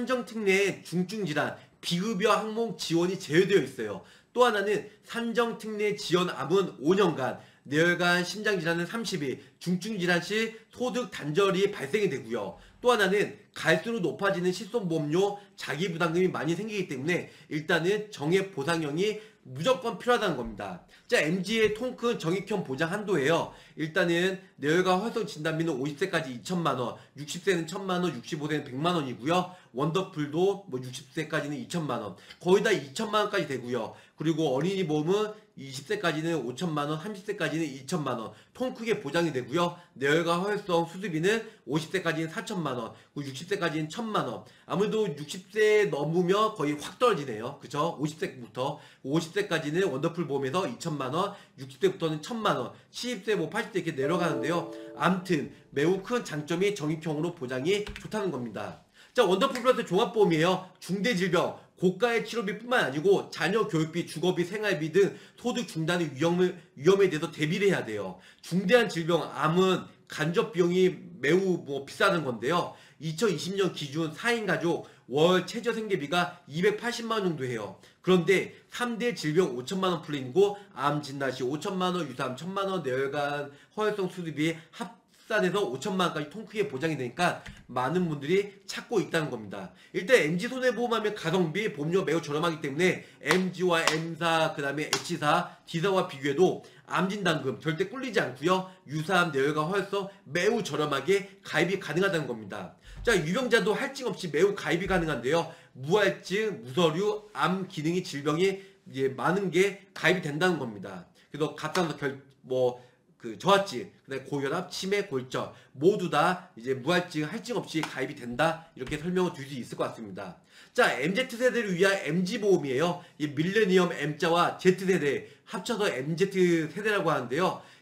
산정특례 중증질환, 비급여 항목 지원이 제외되어 있어요. 또 하나는 산정특례 지원 암은 오 년간, 뇌혈관, 심장질환은 삼십 일, 중증질환 시 소득 단절이 발생이 되고요. 또 하나는 갈수록 높아지는 실손보험료, 자기부담금이 많이 생기기 때문에 일단은 정액 보상형이 무조건 필요하다는 겁니다. 자, 엠지의 통큰 정액형 보장 한도예요. 일단은 뇌혈관 허혈성 진단비는 오십 세까지 이천만 원, 육십 세는 천만 원, 육십오 세는 백만 원이고요. 원더풀도 뭐 육십 세까지는 이천만 원, 거의 다 이천만 원까지 되고요. 그리고 어린이 보험은 이십 세까지는 오천만 원, 삼십 세까지는 이천만 원, 통 크게 보장이 되고요. 뇌혈관 허혈성 수술비는 오십 세까지는 사천만 원, 육십 세까지는 천만 원. 아무래도 육십 세 넘으면 거의 확 떨어지네요. 그쵸? 오십 세부터 오십 세까지는 원더풀 보험에서 이천만 원, 육십 세부터는 천만 원, 칠십 세, 뭐 팔십 세 이렇게 내려가는데요. 암튼 매우 큰 장점이 정액형으로 보장이 좋다는 겁니다. 자, 원더풀 플러스 종합보험이에요. 중대질병, 고가의 치료비뿐만 아니고 자녀 교육비, 주거비, 생활비 등 소득 중단의 위험을, 위험에 대해서 대비를 해야 돼요. 중대한 질병, 암은 간접 비용이 매우 뭐 비싸는 건데요. 이천이십 년 기준 사 인 가족 월 최저 생계비가 이백팔십만 원 정도 해요. 그런데 삼 대 질병 오천만 원 플랜이고 암 진단 시 오천만 원, 유사암 천만 원, 뇌혈관, 허혈성 수술비 합산해서 오천만 원까지 통크게 보장이 되니까 많은 분들이 찾고 있다는 겁니다. 일단 엠지 손해보험하면 가성비, 보험료 매우 저렴하기 때문에 엠지와 M사, 그 다음에 H사, D사와 비교해도 암진단금 절대 꿀리지 않고요. 유사암, 뇌혈관, 허혈성 매우 저렴하게 가입이 가능하다는 겁니다. 자, 유병자도 할증 없이 매우 가입이 가능한데요. 무할증, 무서류, 암 기능이 질병이 이제 많은 게 가입이 된다는 겁니다. 그래서 갑상선 결, 뭐, 그 저하증, 그다음에 고혈압, 치매, 골절 모두 다 이제 무할증, 할증 없이 가입이 된다. 이렇게 설명을 드릴 수 있을 것 같습니다. 자, 엠지 세대를 위한 엠지 보험이에요. 이 밀레니엄 M자와 Z세대 합쳐서 엠지 세대라고 하는데요.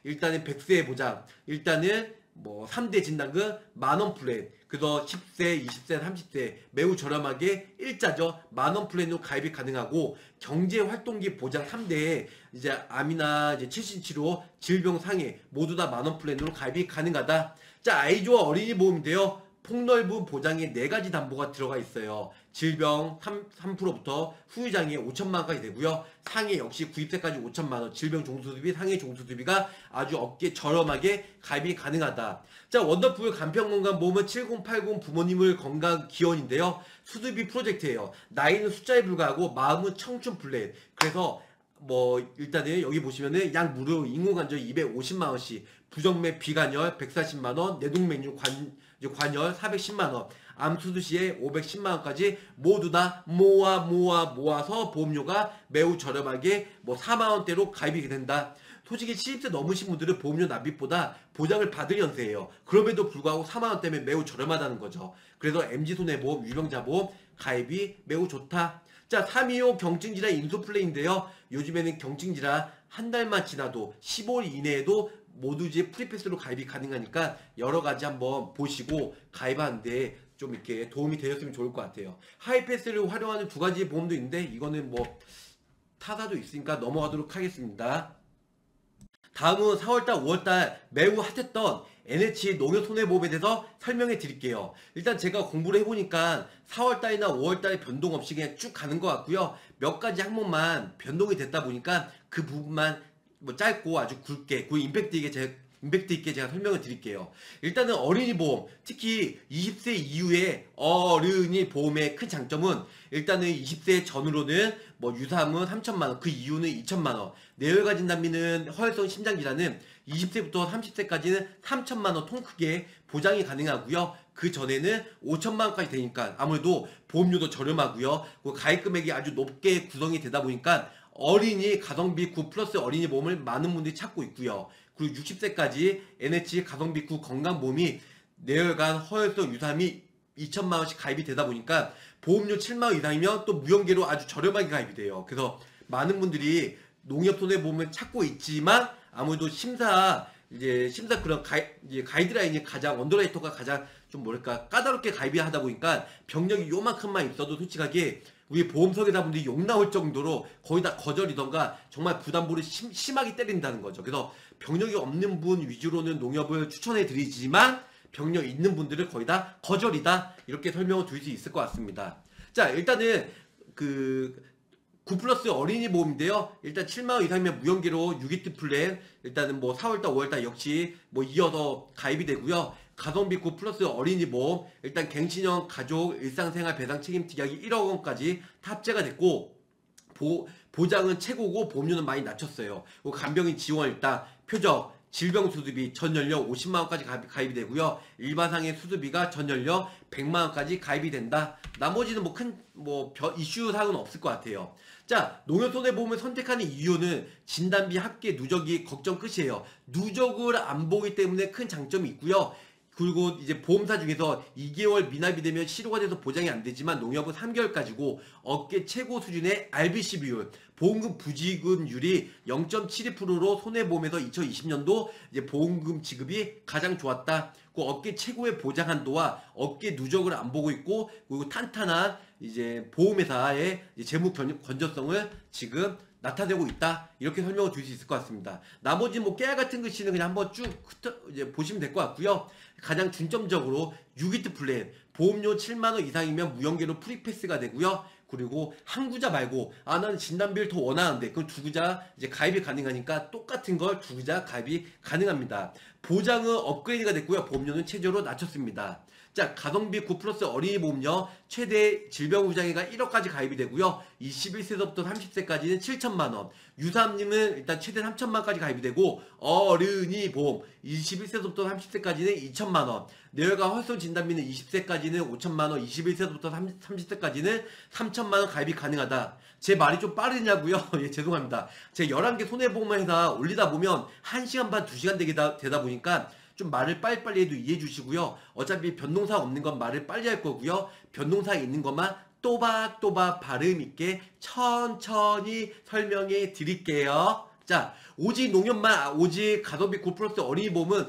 일단은 백 세 보장, 일단은 뭐 삼 대 진단금 만원 플랜, 그래서 십 세, 이십 세, 삼십 세 매우 저렴하게 일자죠. 만원 플랜으로 가입이 가능하고, 경제활동기 보장 삼 대에 이제 암이나 이제 최신치료, 질병 상해 모두 다 만원 플랜으로 가입이 가능하다. 자, 아이조아 어린이 보험인데요. 폭넓은 보장에 네 가지 담보가 들어가 있어요. 질병 삼 퍼센트부터 후유장애 오천만 원까지 되고요. 상해 역시 구십 세까지 오천만 원, 질병 종수수비, 상해 종수수비가 아주 업계 저렴하게 가입이 가능하다. 자, 원더풀 간편건강보험은 칠공팔공 부모님을 건강 기원인데요. 수수비 프로젝트예요. 나이는 숫자에 불과하고 마음은 청춘 플랜. 그래서 뭐 일단은 여기 보시면은 약 무료 인공관절 이백오십만 원씩, 부정맥 비관절 백사십만 원, 내동맥류 관, 관절 사백십만 원, 암수술 시에 오백십만 원까지 모두 다 모아 모아 모아서 보험료가 매우 저렴하게 뭐 사만 원대로 가입이 된다. 솔직히 칠십 세 넘으신 분들은 보험료 납입보다 보장을 받을 연세예요. 그럼에도 불구하고 사만 원 때문에 매우 저렴하다는 거죠. 그래서 엠지손해보험, 유병자보험 가입이 매우 좋다. 자, 삼이오 경증질환 인수플랜인데요. 요즘에는 경증질환 한 달만 지나도 십오 일 이내에도 모두 이제 프리패스로 가입이 가능하니까 여러 가지 한번 보시고 가입하는데 좀 이렇게 도움이 되었으면 좋을 것 같아요. 하이패스를 활용하는 두 가지 보험도 있는데 이거는 뭐 타사도 있으니까 넘어가도록 하겠습니다. 다음은 사월달, 오월달 매우 핫했던 엔에이치 농협손해보험에 대해서 설명해 드릴게요. 일단 제가 공부를 해보니까 사월달이나 오월달에 변동 없이 그냥 쭉 가는 것 같고요. 몇 가지 항목만 변동이 됐다 보니까 그 부분만 뭐 짧고 아주 굵게, 그 임팩트 있게 제가 임팩트 있게 제가 설명을 드릴게요. 일단은 어린이 보험, 특히 이십 세 이후의 어른이 보험의 큰 장점은 일단은 이십 세 전후로는 뭐 유사암은 삼천만 원, 그 이후는 이천만 원, 뇌혈관 진단비는 허혈성 심장질환은 이십 세부터 삼십 세까지는 삼천만 원 통 크게 보장이 가능하고요. 그 전에는 오천만 원까지 되니까 아무래도 보험료도 저렴하고요. 그 가입 금액이 아주 높게 구성이 되다 보니까 어린이 가성비 구 플러스 어린이 보험을 많은 분들이 찾고 있고요. 그리고 육십 세까지 엔에이치 가성비 구 건강보험이 뇌혈관, 허혈성, 유사암이 이천만 원씩 가입이 되다 보니까 보험료 칠만 원 이상이면 또 무연계로 아주 저렴하게 가입이 돼요. 그래서 많은 분들이 농협손해보험을 찾고 있지만 아무래도 심사 이제 심사 그런 가이, 이제 가이드라인이 가장 언더라이터가 가장 좀 뭐랄까 까다롭게 가입이 하다 보니까 병력이 요만큼만 있어도 솔직하게 우리 보험사기다 분들이 욕 나올 정도로 거의 다 거절이던가 정말 부담보를 심, 심하게 때린다는 거죠. 그래서 병력이 없는 분 위주로는 농협을 추천해 드리지만 병력 있는 분들은 거의 다 거절이다, 이렇게 설명을 드릴 수 있을 것 같습니다. 자, 일단은 그 구 플러스 어린이 보험인데요. 일단 칠만 원 이상이면 무연계로 육 이트 플랜, 일단은 뭐 사월달, 오월달 역시 뭐 이어서 가입이 되고요. 가성비 구 플러스 어린이 보험, 일단 갱신형 가족 일상생활 배상 책임 특약이 일억 원까지 탑재가 됐고, 보, 보장은 최고고 보험료는 많이 낮췄어요. 간병인 지원 일단 표적, 질병 수수비 전 연령 오십만 원까지 가입, 가입이 되고요. 일반상해 수수비가 전 연령 백만 원까지 가입이 된다. 나머지는 뭐 큰 뭐 이슈 사항은 없을 것 같아요. 자, 농협손해보험을 선택하는 이유는 진단비, 합계, 누적이 걱정 끝이에요. 누적을 안 보기 때문에 큰 장점이 있고요. 그리고 이제 보험사 중에서 이 개월 미납이 되면 실효가 돼서 보장이 안 되지만 농협은 삼 개월까지고 업계 최고 수준의 알비씨 비율, 보험금 부지급률이 영 점 칠이 퍼센트로 손해보험에서 이천이십 년도 이제 보험금 지급이 가장 좋았다. 그 업계 최고의 보장 한도와 업계 누적을 안 보고 있고, 그리고 탄탄한 이제 보험회사의 재무 건전성을 지금 나타내고 있다, 이렇게 설명을 드릴 수 있을 것 같습니다. 나머지 뭐 깨알 같은 글씨는 그냥 한번 쭉 흩어, 이제 보시면 될 것 같고요. 가장 중점적으로 육 이트 플랜, 보험료 칠만 원 이상이면 무연계로 프리패스가 되고요. 그리고 한 구자 말고 아 나는 진단비를 더 원하는데 그럼 두 구자 이제 가입이 가능하니까 똑같은 걸 두 구자 가입이 가능합니다. 보장은 업그레이드가 됐고요. 보험료는 최저로 낮췄습니다. 자, 가성비 구 플러스 어린이 보험료 최대 질병후장애가 일억까지 가입이 되고요. 이십일 세서부터 삼십 세까지는 칠천만 원, 유사암님은 일단 최대 삼천만 원까지 가입이 되고, 어른이 보험 이십일 세서부터 삼십 세까지는 이천만 원, 뇌혈관 허혈성 진단비는 이십 세까지는 오천만 원, 이십일 세서부터 삼십 세까지는 삼천만 원 가입이 가능하다. 제 말이 좀 빠르냐고요? 예, 죄송합니다. 제가 열한 개 손해보험회사 올리다 보면 한 시간 반, 두 시간 되다, 되다 보니까 좀 말을 빨리빨리 해도 이해해 주시고요. 어차피 변동사 없는 건 말을 빨리 할 거고요. 변동사 있는 것만 또박또박 발음 있게 천천히 설명해 드릴게요. 자, 오직 농협만, 오직 가성비 구 플러스 어린이보험은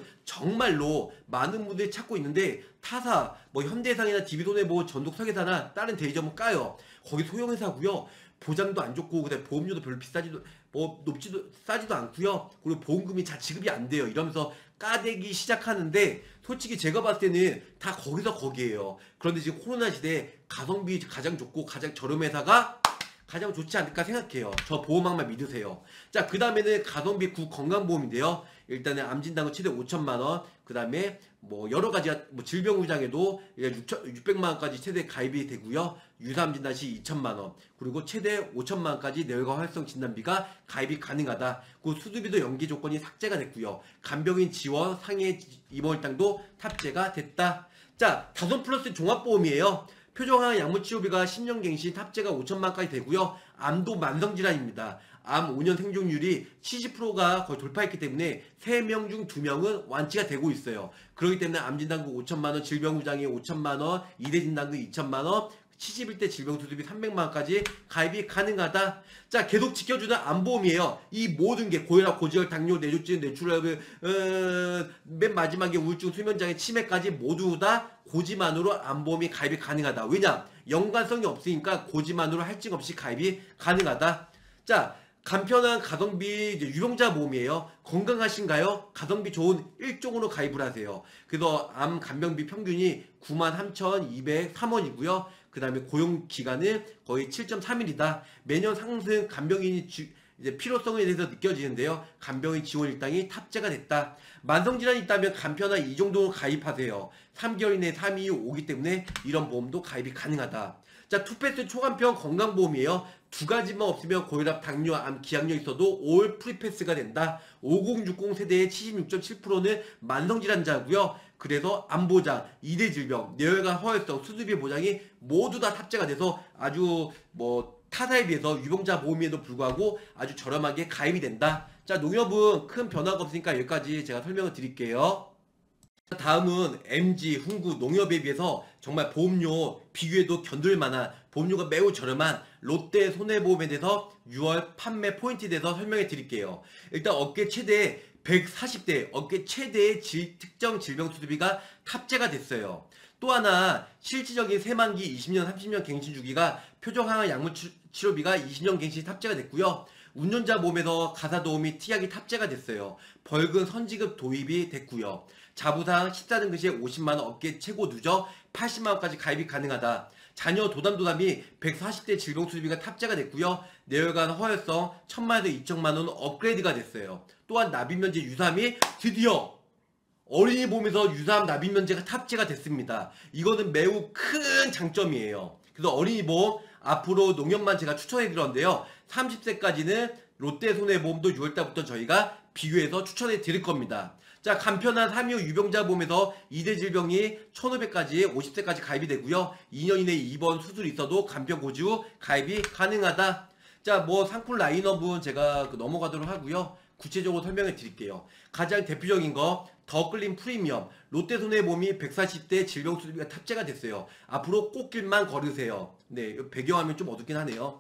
정말로 많은 분들이 찾고 있는데 타사, 뭐 현대해상이나 디비손해보험, 전독설계사나 다른 대리점은 까요. 거기 소형회사고요. 보장도 안 좋고 그다음에 보험료도 별로 비싸지도 뭐 높지도 싸지도 않고요. 그리고 보험금이 잘 지급이 안 돼요. 이러면서 까대기 시작하는데 솔직히 제가 봤을 때는 다 거기서 거기에요. 그런데 지금 코로나 시대에 가성비 가장 좋고 가장 저렴한 회사가 가장 좋지 않을까 생각해요. 저 보험왕만 믿으세요. 자, 그 다음에는 가성비 구 건강보험인데요. 일단은 암진단금 최대 오천만 원, 그 다음에 뭐 여러 가지 뭐 질병구장에도 육백만 원까지 최대 가입이 되고요. 유사암진단 시 이천만 원, 그리고 최대 오천만 원까지 뇌혈관 활성 진단비가 가입이 가능하다. 그 수두비도 연기 조건이 삭제가 됐고요. 간병인 지원 상해 입원 일당도 탑재가 됐다. 자, 다섯 플러스 종합보험이에요. 표정항 약물치료비가 십 년 갱신 탑재가 오천만 원까지 되고요. 암도 만성질환입니다. 암 오 년 생존율이 칠십 퍼센트가 거의 돌파했기 때문에 세 명 중 두 명은 완치가 되고 있어요. 그렇기 때문에 암진단금 오천만 원, 질병구장에 오천만 원, 이대진단금 이천만 원, 칠십일 대 질병수술비 삼백만 원까지 가입이 가능하다. 자, 계속 지켜주는 암보험이에요. 이 모든 게 고혈압, 고지혈, 당뇨, 뇌졸중, 뇌출혈, 어, 맨 마지막에 우울증, 수면장애, 치매까지 모두 다 고지만으로 암보험이 가입이 가능하다. 왜냐? 연관성이 없으니까 고지만으로 할증 없이 가입이 가능하다. 자, 간편한 가성비 이제 유병자 보험이에요. 건강하신가요? 가성비 좋은 일 종으로 가입을 하세요. 그래서 암 간병비 평균이 구만 삼천이백삼 원이고요. 그 다음에 고용 기간은 거의 칠 점 삼 일이다. 매년 상승 간병인이 주, 이제 필요성에 대해서 느껴지는데요. 간병인 지원 일당이 탑재가 됐다. 만성질환이 있다면 간편한 이 정도 가입하세요. 삼 개월 이내 삼 이 오기 때문에 이런 보험도 가입이 가능하다. 자, 투패스 초간편 건강보험이에요. 두 가지만 없으면 고혈압, 당뇨, 암, 기항력 있어도 올 프리패스가 된다. 오공육공 세대의 칠십육 점 칠 퍼센트는 만성질환자고요. 그래서 암보장, 이대 질병, 뇌혈관 허혈성, 수술비 보장이 모두 다 탑재가 돼서 아주 뭐 타사에 비해서 유병자 보험에도 불구하고 아주 저렴하게 가입이 된다. 자, 농협은 큰 변화가 없으니까 여기까지 제가 설명을 드릴게요. 다음은 엠지, 훈구, 농협에 비해서 정말 보험료 비교해도 견딜 만한 보험료가 매우 저렴한 롯데 손해보험에 대해서 유월 판매 포인트에 대해서 설명해 드릴게요. 일단 업계 최대 백사십 대, 업계 최대의 질, 특정 질병 수술비가 탑재가 됐어요. 또 하나 실질적인 새만기 이십 년, 삼십 년 갱신 주기가 표정항암 약물 치료비가 이십 년 갱신 탑재가 됐고요. 운전자 보험에서 가사도우미 특약이 탑재가 됐어요. 벌금 선지급 도입이 됐고요. 자부상 십사 등급 시에 오십만 원, 업계 최고 누적 팔십만 원까지 가입이 가능하다. 자녀 도담도담이 백사십 대 질병수술비가 탑재가 됐고요. 뇌혈관 허혈성 천만 원에서 이천만 원 업그레이드가 됐어요. 또한 납입면제 유사암이 드디어 어린이 보험에서 유사암 납입면제가 탑재가 됐습니다. 이거는 매우 큰 장점이에요. 그래서 어린이 보험 앞으로 농협만 제가 추천해 드렸는데요. 삼십 세까지는 롯데손해보험도 유월달부터 저희가 비교해서 추천해 드릴 겁니다. 자, 간편한 삼 이 오 유병자 보험에서 이대 질병이 천오백까지 오십 세까지 가입이 되고요. 이 년 이내에 입원 수술이 있어도 간편 고지 후 가입이 가능하다. 자, 뭐 상품 라인업은 제가 넘어가도록 하고요. 구체적으로 설명해 드릴게요. 가장 대표적인 거 더클린 프리미엄 롯데손해보험이 백사십 대 질병 수술비가 탑재가 됐어요. 앞으로 꽃길만 걸으세요. 네, 배경화면 좀 어둡긴 하네요.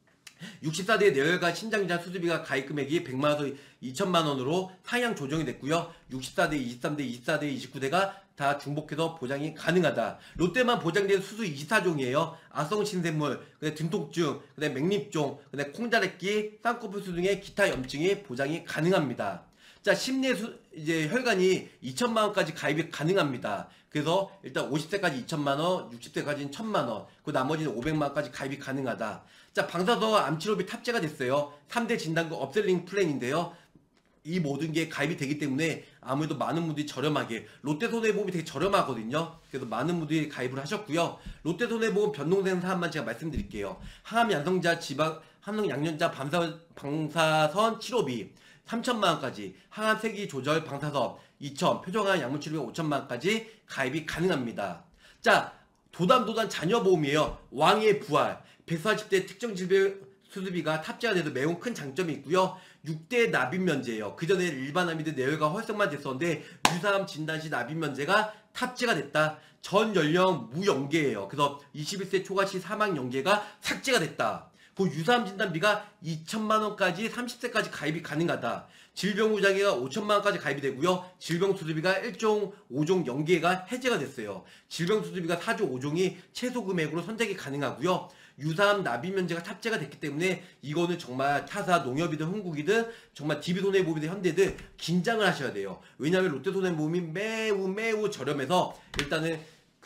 육십사 대 뇌혈관 심장질환 수술비가 가입 금액이 백만 원에서 이천만 원으로 상향 조정이 됐고요. 육십사 대, 이십삼 대, 이십사 대, 이십구 대가 다 중복해서 보장이 가능하다. 롯데만 보장된 수술 이십사 종이에요. 악성 신샘물, 그다음에 등통증, 그다음에 맥립종, 그다음에 콩자래끼, 쌍꺼풀수 등의 기타 염증이 보장이 가능합니다. 자, 심내수 이제 혈관이 이천만 원까지 가입이 가능합니다. 그래서 일단 오십 세까지 이천만 원, 육십 세까지는 천만 원, 그 나머지는 오백만 원까지 가입이 가능하다. 자, 방사선 암치료비 탑재가 됐어요. 삼 대 진단금 업셀링 플랜인데요. 이 모든 게 가입이 되기 때문에 아무래도 많은 분들이 저렴하게, 롯데손해보험이 되게 저렴하거든요. 그래서 많은 분들이 가입을 하셨고요. 롯데손해보험 변동되는 사항만 제가 말씀드릴게요. 항암 양성자 지방 항암 양년자 방사, 방사선 치료비 삼천만 원까지, 항암 세기 조절 방사선 이천, 표정암 약물치료비 오천만 원까지 가입이 가능합니다. 자, 도담도담 자녀보험이에요. 왕의 부활 백사십 대 특정 질병 수술비가 탑재가 돼도 매우 큰 장점이 있고요. 육 대 납입면제예요. 그 전에 일반 암이든 뇌혈관 활성만 됐었는데 유사암 진단 시 납입면제가 탑재가 됐다. 전 연령 무연계예요. 그래서 이십일 세 초과 시 사망 연계가 삭제가 됐다. 그 유사암 진단비가 이천만 원까지 삼십 세까지 가입이 가능하다. 질병부장회가 오천만 원까지 가입이 되고요. 질병수술비가 일 종 오 종 연계가 해제가 됐어요. 질병수술비가 사 종 오 종이 최소 금액으로 선택이 가능하고요. 유사암 납입 면제가 탑재가 됐기 때문에 이거는 정말 타사, 농협이든 흥국이든 정말 디비손해보험이든 현대든 긴장을 하셔야 돼요. 왜냐하면 롯데손해보험이 매우 매우 저렴해서 일단은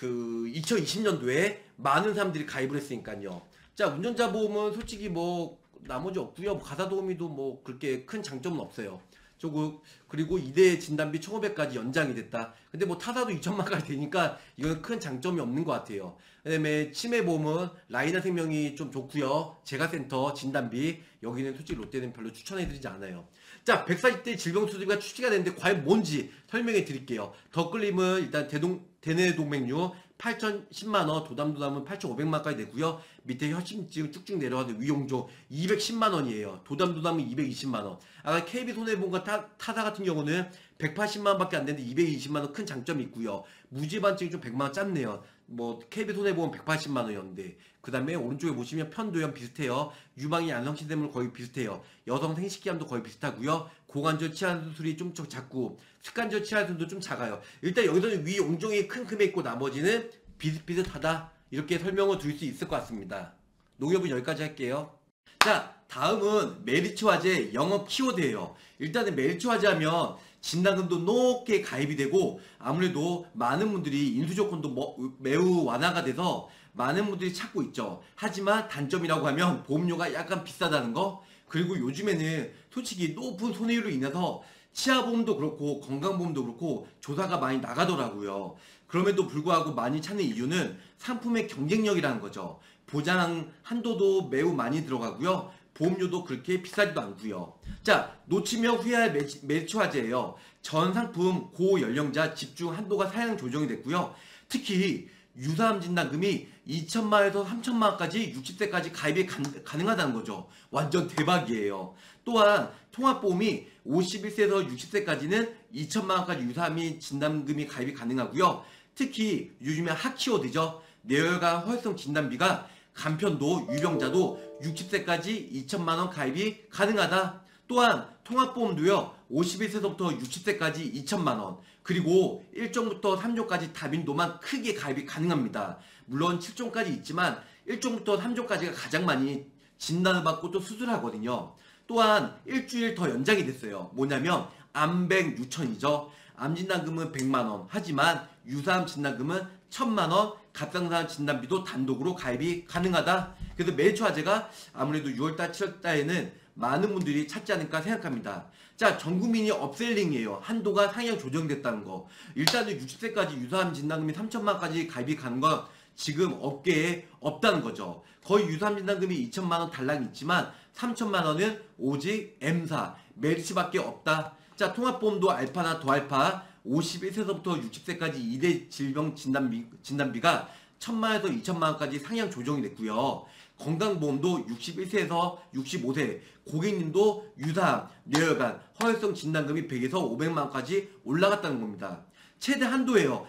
그 이천이십 년도에 많은 사람들이 가입을 했으니까요. 자, 운전자 보험은 솔직히 뭐 나머지 없고요. 뭐 가사도우미도 뭐 그렇게 큰 장점은 없어요. 조금. 그리고 이 대 진단비 천오백까지 연장이 됐다. 근데 뭐 타사도 이천만까지 되니까 이건 큰 장점이 없는 것 같아요. 그 다음에 치매보험은 라이나 생명이 좀 좋고요. 제가센터 진단비 여기는 솔직히 롯데는 별로 추천해드리지 않아요. 자, 백사십 대 질병수술비가 출시가 됐는데 과연 뭔지 설명해 드릴게요. 덧글림은 일단 대동, 대뇌동맥류 팔천십만 원, 도담도담은 팔천오백만 원까지 되고요. 밑에 혈심증 쭉쭉 내려가는 위용종 이백십만 원이에요. 도담도담은 이백이십만 원. 아까 케이비손해보험과 타, 타사 같은 경우는 백팔십만 원밖에 안 되는데 이백이십만 원 큰 장점이 있고요. 무지반증이 좀 백만 원 짧네요. 뭐 케이비손해보험 백팔십만 원이었는데 그 다음에 오른쪽에 보시면 편도염 비슷해요. 유방이 안성시대물 거의 비슷해요. 여성 생식기암도 거의 비슷하고요. 고관절 치아수술이 좀 작고 습관절 치아수술도 좀 작아요. 일단 여기서는 위 용종이 큰 금액 있고 나머지는 비슷비슷하다 이렇게 설명을 드릴 수 있을 것 같습니다. 농협은 여기까지 할게요. 자, 다음은 메리츠 화재 영업 키워드예요. 일단은 메리츠 화재 하면 진단금도 높게 가입이 되고 아무래도 많은 분들이 인수조건도 뭐, 매우 완화가 돼서 많은 분들이 찾고 있죠. 하지만 단점이라고 하면 보험료가 약간 비싸다는 거, 그리고 요즘에는 솔직히 높은 손해율로 인해서 치아보험도 그렇고 건강보험도 그렇고 조사가 많이 나가더라고요. 그럼에도 불구하고 많이 찾는 이유는 상품의 경쟁력이라는 거죠. 보장 한도도 매우 많이 들어가고요. 보험료도 그렇게 비싸지도 않고요. 자, 놓치면 후회할 메리츠 화재예요. 전 상품 고연령자 집중 한도가 사양 조정이 됐고요. 특히 유사암 진단금이 이천만 원에서 삼천만 원까지 육십 세까지 가입이 가능하다는 거죠. 완전 대박이에요. 또한 통합보험이 오십일 세에서 육십 세까지는 이천만 원까지 유사암이 진단금이 가입이 가능하고요. 특히 요즘에 핫키워드죠. 뇌혈관 허혈성 진단비가 간편도 유병자도 육십 세까지 이천만 원 가입이 가능하다. 또한 통합보험도요. 오십일 세서부터 육십 세까지 이천만 원, 그리고 일 종부터 삼 종까지 다빈도만 크게 가입이 가능합니다. 물론 칠 종까지 있지만 일 종부터 삼 종까지가 가장 많이 진단을 받고 또 수술하거든요. 또한 일주일 더 연장이 됐어요. 뭐냐면 암백 육천이죠. 암진단금은 백만 원, 하지만 유사암 진단금은 천만 원, 갑상선 진단비도 단독으로 가입이 가능하다. 그래서 메리츠 화재가 아무래도 유월달, 칠월달에는 많은 분들이 찾지 않을까 생각합니다. 자, 전국민이 업셀링이에요. 한도가 상향 조정됐다는 거. 일단은 육십 세까지 유사암 진단금이 삼천만 원까지 가입이 가는 건 지금 업계에 없다는 거죠. 거의 유사암 진단금이 이천만 원 달랑 있지만 삼천만 원은 오직 M사, 메리츠밖에 없다. 자, 통합보험도 알파나 더알파 오십일 세서부터 육십 세까지 이 대 질병 진단비, 진단비가 천만 원에서 이천만 원까지 상향 조정이 됐고요. 건강보험도 육십일 세에서 육십오 세 고객님도 유사암, 뇌혈관, 허혈성 진단금이 백에서 오백만 원까지 올라갔다는 겁니다. 최대 한도예요.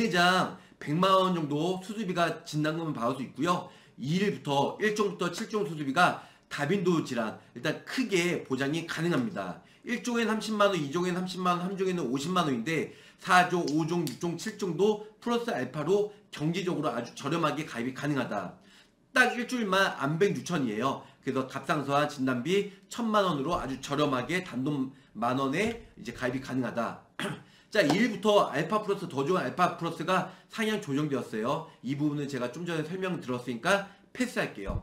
백내장 백만 원 정도 수술비가 진단금을 받을 수 있고요. 이 일부터 일 종부터 칠 종 수술비가 다빈도 질환 일단 크게 보장이 가능합니다. 일 종에는 삼십만 원, 이 종에는 삼십만 원, 삼 종에는 오십만 원인데 사 종, 오 종, 육 종, 칠 종도 플러스 알파로 경제적으로 아주 저렴하게 가입이 가능하다. 딱 일주일만 암백 육천이에요. 그래서 갑상선 진단비 천만 원으로 아주 저렴하게 단돈 만 원에 이제 가입이 가능하다. 자, 이 일부터 알파 플러스 더 좋은 알파 플러스가 상향 조정되었어요. 이 부분은 제가 좀 전에 설명 들었으니까 패스할게요.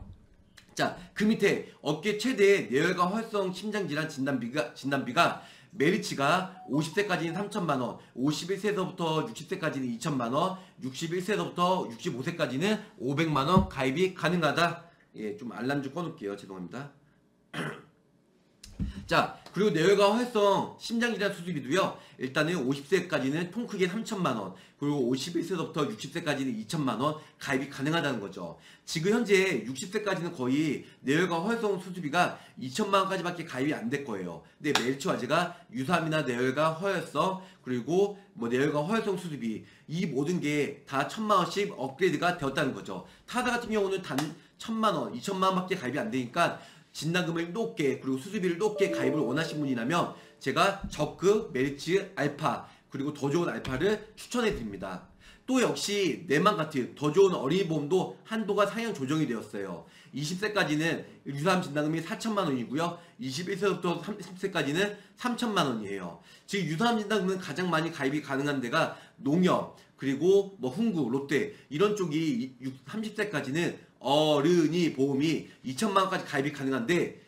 자, 그 밑에 업계 최대 뇌혈관 허혈성 심장질환 진단비가, 진단비가 메리츠가 오십 세까지는 삼천만 원, 오십일 세서부터 육십 세까지는 이천만 원, 육십일 세서부터 육십오 세까지는 오백만 원 가입이 가능하다. 예, 좀 알람 좀 꺼놓을게요. 죄송합니다. 자, 그리고 뇌혈관 허혈성 심장질환 수술비도요. 일단은 오십 세까지는 통 크게 삼천만 원, 그리고 오십일 세서부터 육십 세까지는 이천만 원 가입이 가능하다는 거죠. 지금 현재 육십 세까지는 거의 뇌혈관 허혈성 수술비가 이천만 원까지밖에 가입이 안 될 거예요. 근데 메리츠 화재가 유사암이나 뇌혈관 허혈성, 그리고 뭐 뇌혈관 허혈성 수술비 이 모든 게 다 천만 원씩 업그레이드가 되었다는 거죠. 타사 같은 경우는 단 천만 원, 이천만 원밖에 가입이 안 되니까 진단금을 높게 그리고 수수비를 높게 가입을 원하신 분이라면 제가 적극, 메리츠, 알파 그리고 더 좋은 알파를 추천해 드립니다. 또 역시 내맘 같은 더 좋은 어린이 보험도 한도가 상향 조정이 되었어요. 이십 세까지는 유사암 진단금이 사천만 원이고요. 이십일 세부터 삼십 세까지는 삼천만 원이에요. 즉 유사암 진단금은 가장 많이 가입이 가능한 데가 농협 그리고 뭐 흥구, 롯데 이런 쪽이 삼십 세까지는 어른이 보험이 이천만 원까지 가입이 가능한데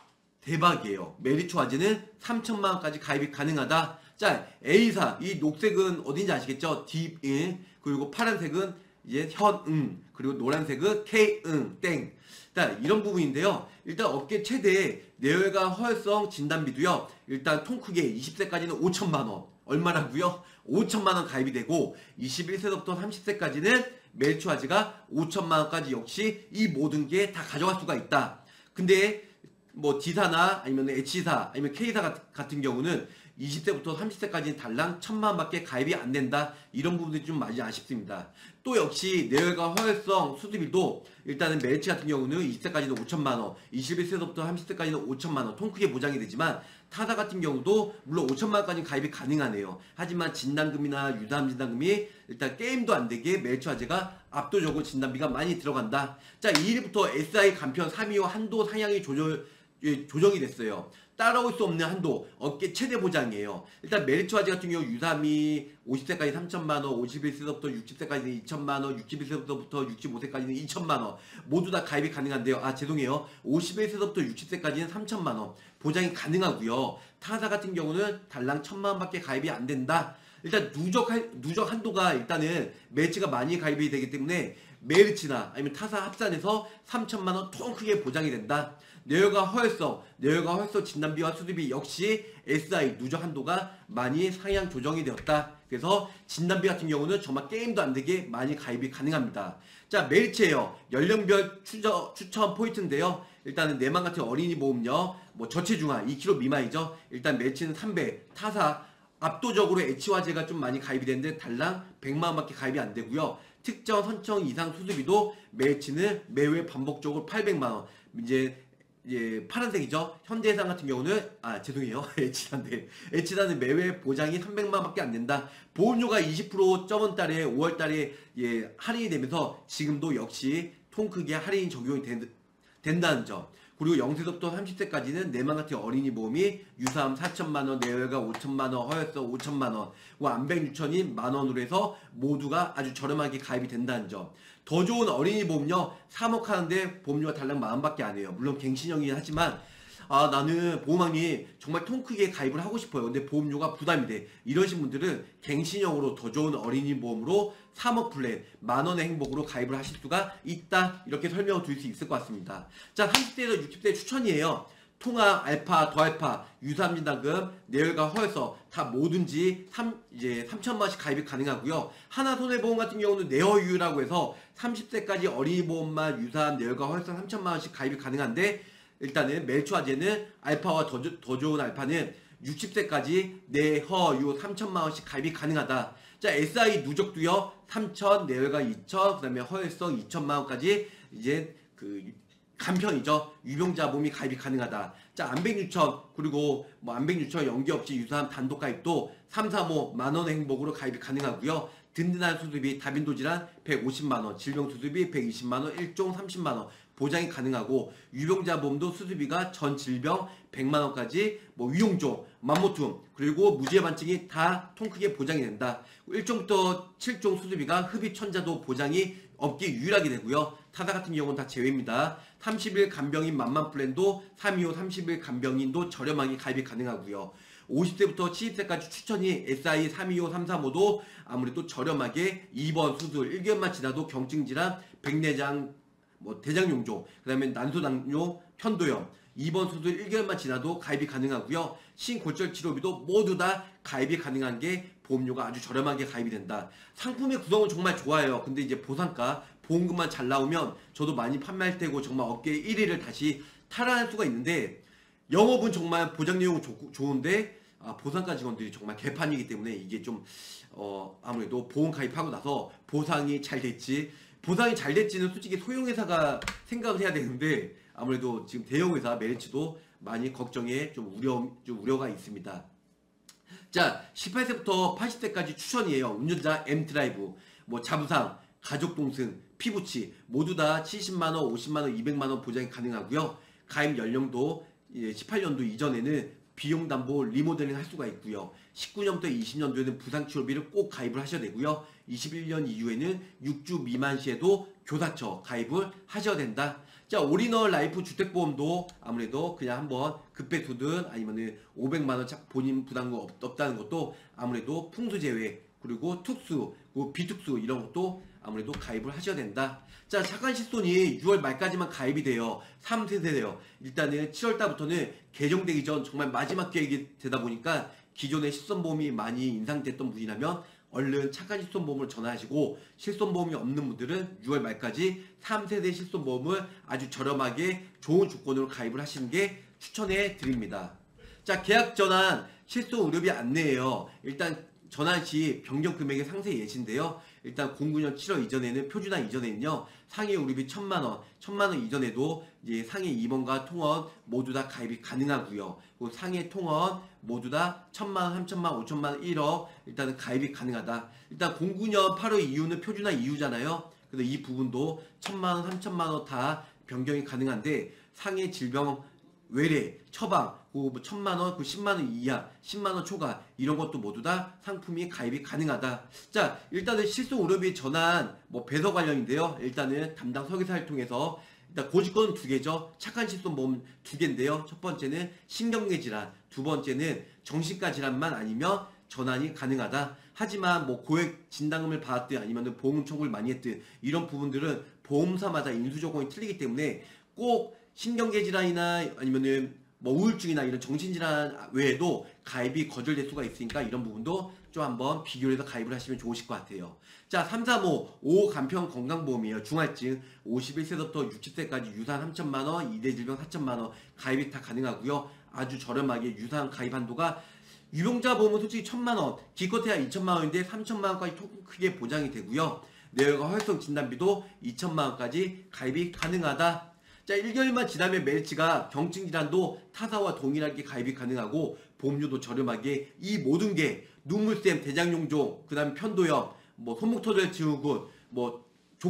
대박이에요. 메리츠 화재는 삼천만 원까지 가입이 가능하다. 자, A사 이 녹색은 어딘지 아시겠죠? D, 응, 그리고 파란색은 이제 현, 응, 그리고 노란색은 K, 응, 땡. 일단 이런 부분인데요. 일단 업계 최대 뇌혈관 허혈성 진단비도요. 일단 통 크게 이십 세까지는 오천만 원. 얼마라고요? 오천만 원 가입이 되고 이십일 세부터 삼십 세까지는 메리츠 화재가 오천만 원까지 역시 이 모든 게 다 가져갈 수가 있다. 근데 뭐 D사나 아니면 H사 아니면 K사 같은 경우는 이십 세부터 삼십 세까지는 달랑 천만 원밖에 가입이 안 된다. 이런 부분들이 좀 많이 아쉽습니다. 또 역시 뇌혈관 허혈성 수술비도 일단은 메리츠 같은 경우는 이십 세까지는 오천만 원, 이십일 세부터 삼십 세까지는 오천만 원 통 크게 보장이 되지만 타사 같은 경우도 물론 오천만 원까지 가입이 가능하네요. 하지만 진단금이나 유사암 진단금이 일단 게임도 안 되게 메리츠 화재가 압도적으로 진단비가 많이 들어간다. 자, 이 일부터 에스아이 간편 삼 위호 한도 상향이 조절 조정이 됐어요. 따라올 수 없는 한도, 업계 최대 보장이에요. 일단 메리츠 화재 같은 경우 유사암이 오십 세까지 삼천만 원, 오십일 세부터 육십 세까지는 이천만 원, 육십일 세부터 육십오 세까지는 이천만 원 모두 다 가입이 가능한데요. 아 죄송해요. 오십일 세부터 육십 세까지는 삼천만 원 보장이 가능하고요. 타사 같은 경우는 달랑 천만 원밖에 가입이 안 된다. 일단 누적, 누적 한도가 일단은 메리츠가 많이 가입이 되기 때문에 메리츠나 아니면 타사 합산해서 삼천만 원 통 크게 보장이 된다. 뇌혈관 허혈성, 뇌혈관 허혈성 진단비와 수술비 역시 에스아이 누적 한도가 많이 상향 조정이 되었다. 그래서 진단비 같은 경우는 정말 게임도 안 되게 많이 가입이 가능합니다. 자, 메리츠예요. 연령별 추저, 추천 포인트인데요. 일단은 내맘 같은 어린이 보험료, 뭐 저체중아 이 킬로그램 미만이죠. 일단 메리츠는 삼배, 타사 압도적으로 H 화재가 좀 많이 가입이 되는데 달랑 백만 원밖에 가입이 안 되고요. 특정 선청 이상 수술비도 메리츠는 매회 반복적으로 팔백만 원. 이제 이제 파란색이죠. 현대해상 같은 경우는 아 죄송해요. H사인데 H사는 매회 보장이 삼백만 원밖에 안 된다. 보험료가 이십 퍼센트 저번 달에 오월 달에 예, 할인이 되면서 지금도 역시 통 크게 할인 적용이 된, 된다는 점. 그리고 영 세부터 삼십 세까지는 내맘 같은 어린이 보험이 유사암 사천만 원, 뇌혈관 오천만 원, 허혈성 오천만 원, 암백 유천이 만 원으로 해서 모두가 아주 저렴하게 가입이 된다는 점. 더 좋은 어린이 보험료 삼억 하는데 보험료가 달랑 만 원밖에 안 해요. 물론 갱신형이긴 하지만 아 나는 보험왕이 정말 통 크게 가입을 하고 싶어요. 근데 보험료가 부담이 돼. 이러신 분들은 갱신형으로 더 좋은 어린이 보험으로 삼억 플랜 만원의 행복으로 가입을 하실 수가 있다. 이렇게 설명을 드릴 수 있을 것 같습니다. 자, 삼십 대에서 육십 대 추천이에요. 통합, 알파, 더알파, 유사암 진단금, 뇌혈관 허혈성 다 뭐든지 삼, 이제 삼천만 원씩 가입이 가능하고요. 하나손해보험 같은 경우는 내허유라고 해서 삼십 세까지 어린이 보험만 유사암, 뇌혈관 허혈성 삼천만 원씩 가입이 가능한데 일단은 메리츠 화재는 알파와 더, 더 좋은 알파는 육십 세까지 내허유 삼천만 원씩 가입이 가능하다. 자, 에스아이 누적도요 삼천, 뇌혈관 이천, 그 다음에 허혈성 이천만 원까지 이제 그 간편이죠. 유병자 보험이 가입이 가능하다. 자, 암백 유천 그리고 뭐 암백 유천 연계 없이 유사암 단독 가입도 삼, 삼오 만원의 행복으로 가입이 가능하고요. 든든한 수술비 다빈도 질환 백오십만 원, 질병 수술비 백이십만 원, 일종 삼십만 원 보장이 가능하고 유병자 보험도 수술비가 전 질병 백만 원까지 뭐 위용종, 맘모툼 그리고 무지의 반증이 다 통 크게 보장이 된다. 일종부터 칠종 수술비가 흡입 천자도 보장이 업계 유일하게 되고요. 타사 같은 경우는 다 제외입니다. 삼십 일 간병인 만만 플랜도 삼, 이호 삼십 일 간병인도 저렴하게 가입이 가능하고요. 오십 세부터 칠십 세까지 추천이 에스아이 삼, 이호 삼, 삼오도 아무래도 저렴하게 입원 수술 일 개월만 지나도 경증질환, 백내장, 뭐 대장용종, 그 다음에 난소당뇨, 편도염, 입원 수술 일 개월만 지나도 가입이 가능하고요. 신골절 치료비도 모두 다 가입이 가능한 게 보험료가 아주 저렴하게 가입이 된다. 상품의 구성은 정말 좋아요. 근데 이제 보상가, 보험금만 잘 나오면 저도 많이 판매할 테고 정말 업계 일 위를 다시 탈환할 수가 있는데 영업은 정말 보장 내용은 좋, 좋은데 아, 보상가 직원들이 정말 개판이기 때문에 이게 좀 어, 아무래도 보험 가입하고 나서 보상이 잘 됐지 보상이 잘 될지는 솔직히 소형회사가 생각을 해야 되는데 아무래도 지금 대형회사 메리츠도 많이 걱정에 좀 우려, 좀 우려가 있습니다. 자, 십팔 세부터 팔십 세까지 추천이에요. 운전자 M드라이브, 뭐 자부상, 가족동승, 피부치 모두 다 칠십만 원, 오십만 원, 이백만 원 보장이 가능하고요. 가입 연령도 십팔 년도 이전에는 비용담보 리모델링 할 수가 있고요. 십구 년부터 이십 년도에는 부상치료비를 꼭 가입을 하셔야 되고요. 이십일 년 이후에는 육 주 미만 시에도 교사처 가입을 하셔야 된다. 자, 올인원 라이프 주택보험도 아무래도 그냥 한번 급배수든 아니면은 오백만 원 본인 부담금 없, 없다는 것도 아무래도 풍수제외 그리고 특수, 그리고 비특수 이런 것도 아무래도 가입을 하셔야 된다. 자, 착한 실손이 유월 말까지만 가입이 돼요. 삼 세대예요. 일단은 칠월 달부터는 개정되기 전 정말 마지막 계획이 되다 보니까 기존의 실손보험이 많이 인상됐던 분이라면 얼른 착한 실손보험을 전화하시고 실손보험이 없는 분들은 유월 말까지 삼 세대 실손보험을 아주 저렴하게 좋은 조건으로 가입을 하시는 게 추천해 드립니다. 자, 계약 전환 실손 의료비 안내예요. 일단 전환 시 변경 금액의 상세 예시인데요. 일단 공구 년 칠월 이전에는 표준화 이전에는요. 상해 의료비 천만 원, 천만 원 이전에도 이제 상해 입원과 통원 모두 다 가입이 가능하고요. 그리고 상해 통원 모두 다 천만 원, 삼천만 원, 오천만 원, 일억 일단은 가입이 가능하다. 일단 공구 년 팔월 이후는 표준화 이후잖아요. 그래서 이 부분도 천만 원, 삼천만 원 다 변경이 가능한데 상해 질병 외래, 처방, 그 천만 원, 그 십만 원 이하, 십만 원 초과 이런 것도 모두 다 상품이 가입이 가능하다. 자, 일단은 실손 의료비 전환 뭐 배서 관련인데요. 일단은 담당 설계사를 통해서 일단 고지권은 두 개죠. 착한 실손보험 두 개인데요. 첫 번째는 신경계 질환, 두 번째는 정신과 질환만 아니면 전환이 가능하다. 하지만 뭐 고액 진단금을 받았든 아니면 보험 청구를 많이 했든 이런 부분들은 보험사마다 인수 조건이 틀리기 때문에 꼭 신경계 질환이나 아니면은 뭐 우울증이나 이런 정신질환 외에도 가입이 거절될 수가 있으니까 이런 부분도 좀 한번 비교를 해서 가입을 하시면 좋으실 것 같아요. 자, 삼삼오, 오호 간편 건강보험이에요. 중할증 오십일 세부터 육십 세까지 유산 삼천만 원, 이대 질병 사천만 원 가입이 다 가능하고요. 아주 저렴하게 유산 가입 한도가 유병자 보험은 솔직히 천만 원, 기껏해야 이천만 원인데 삼천만 원까지 통 크게 보장이 되고요. 뇌혈관 혈성 진단비도 이천만 원까지 가입이 가능하다. 자, 일 개월만 지나면 메리츠가 경증질환도 타사와 동일하게 가입이 가능하고 보험료도 저렴하게 이 모든 게 눈물샘, 대장용종, 그 다음에 편도염, 뭐 손목터널 증후군, 뭐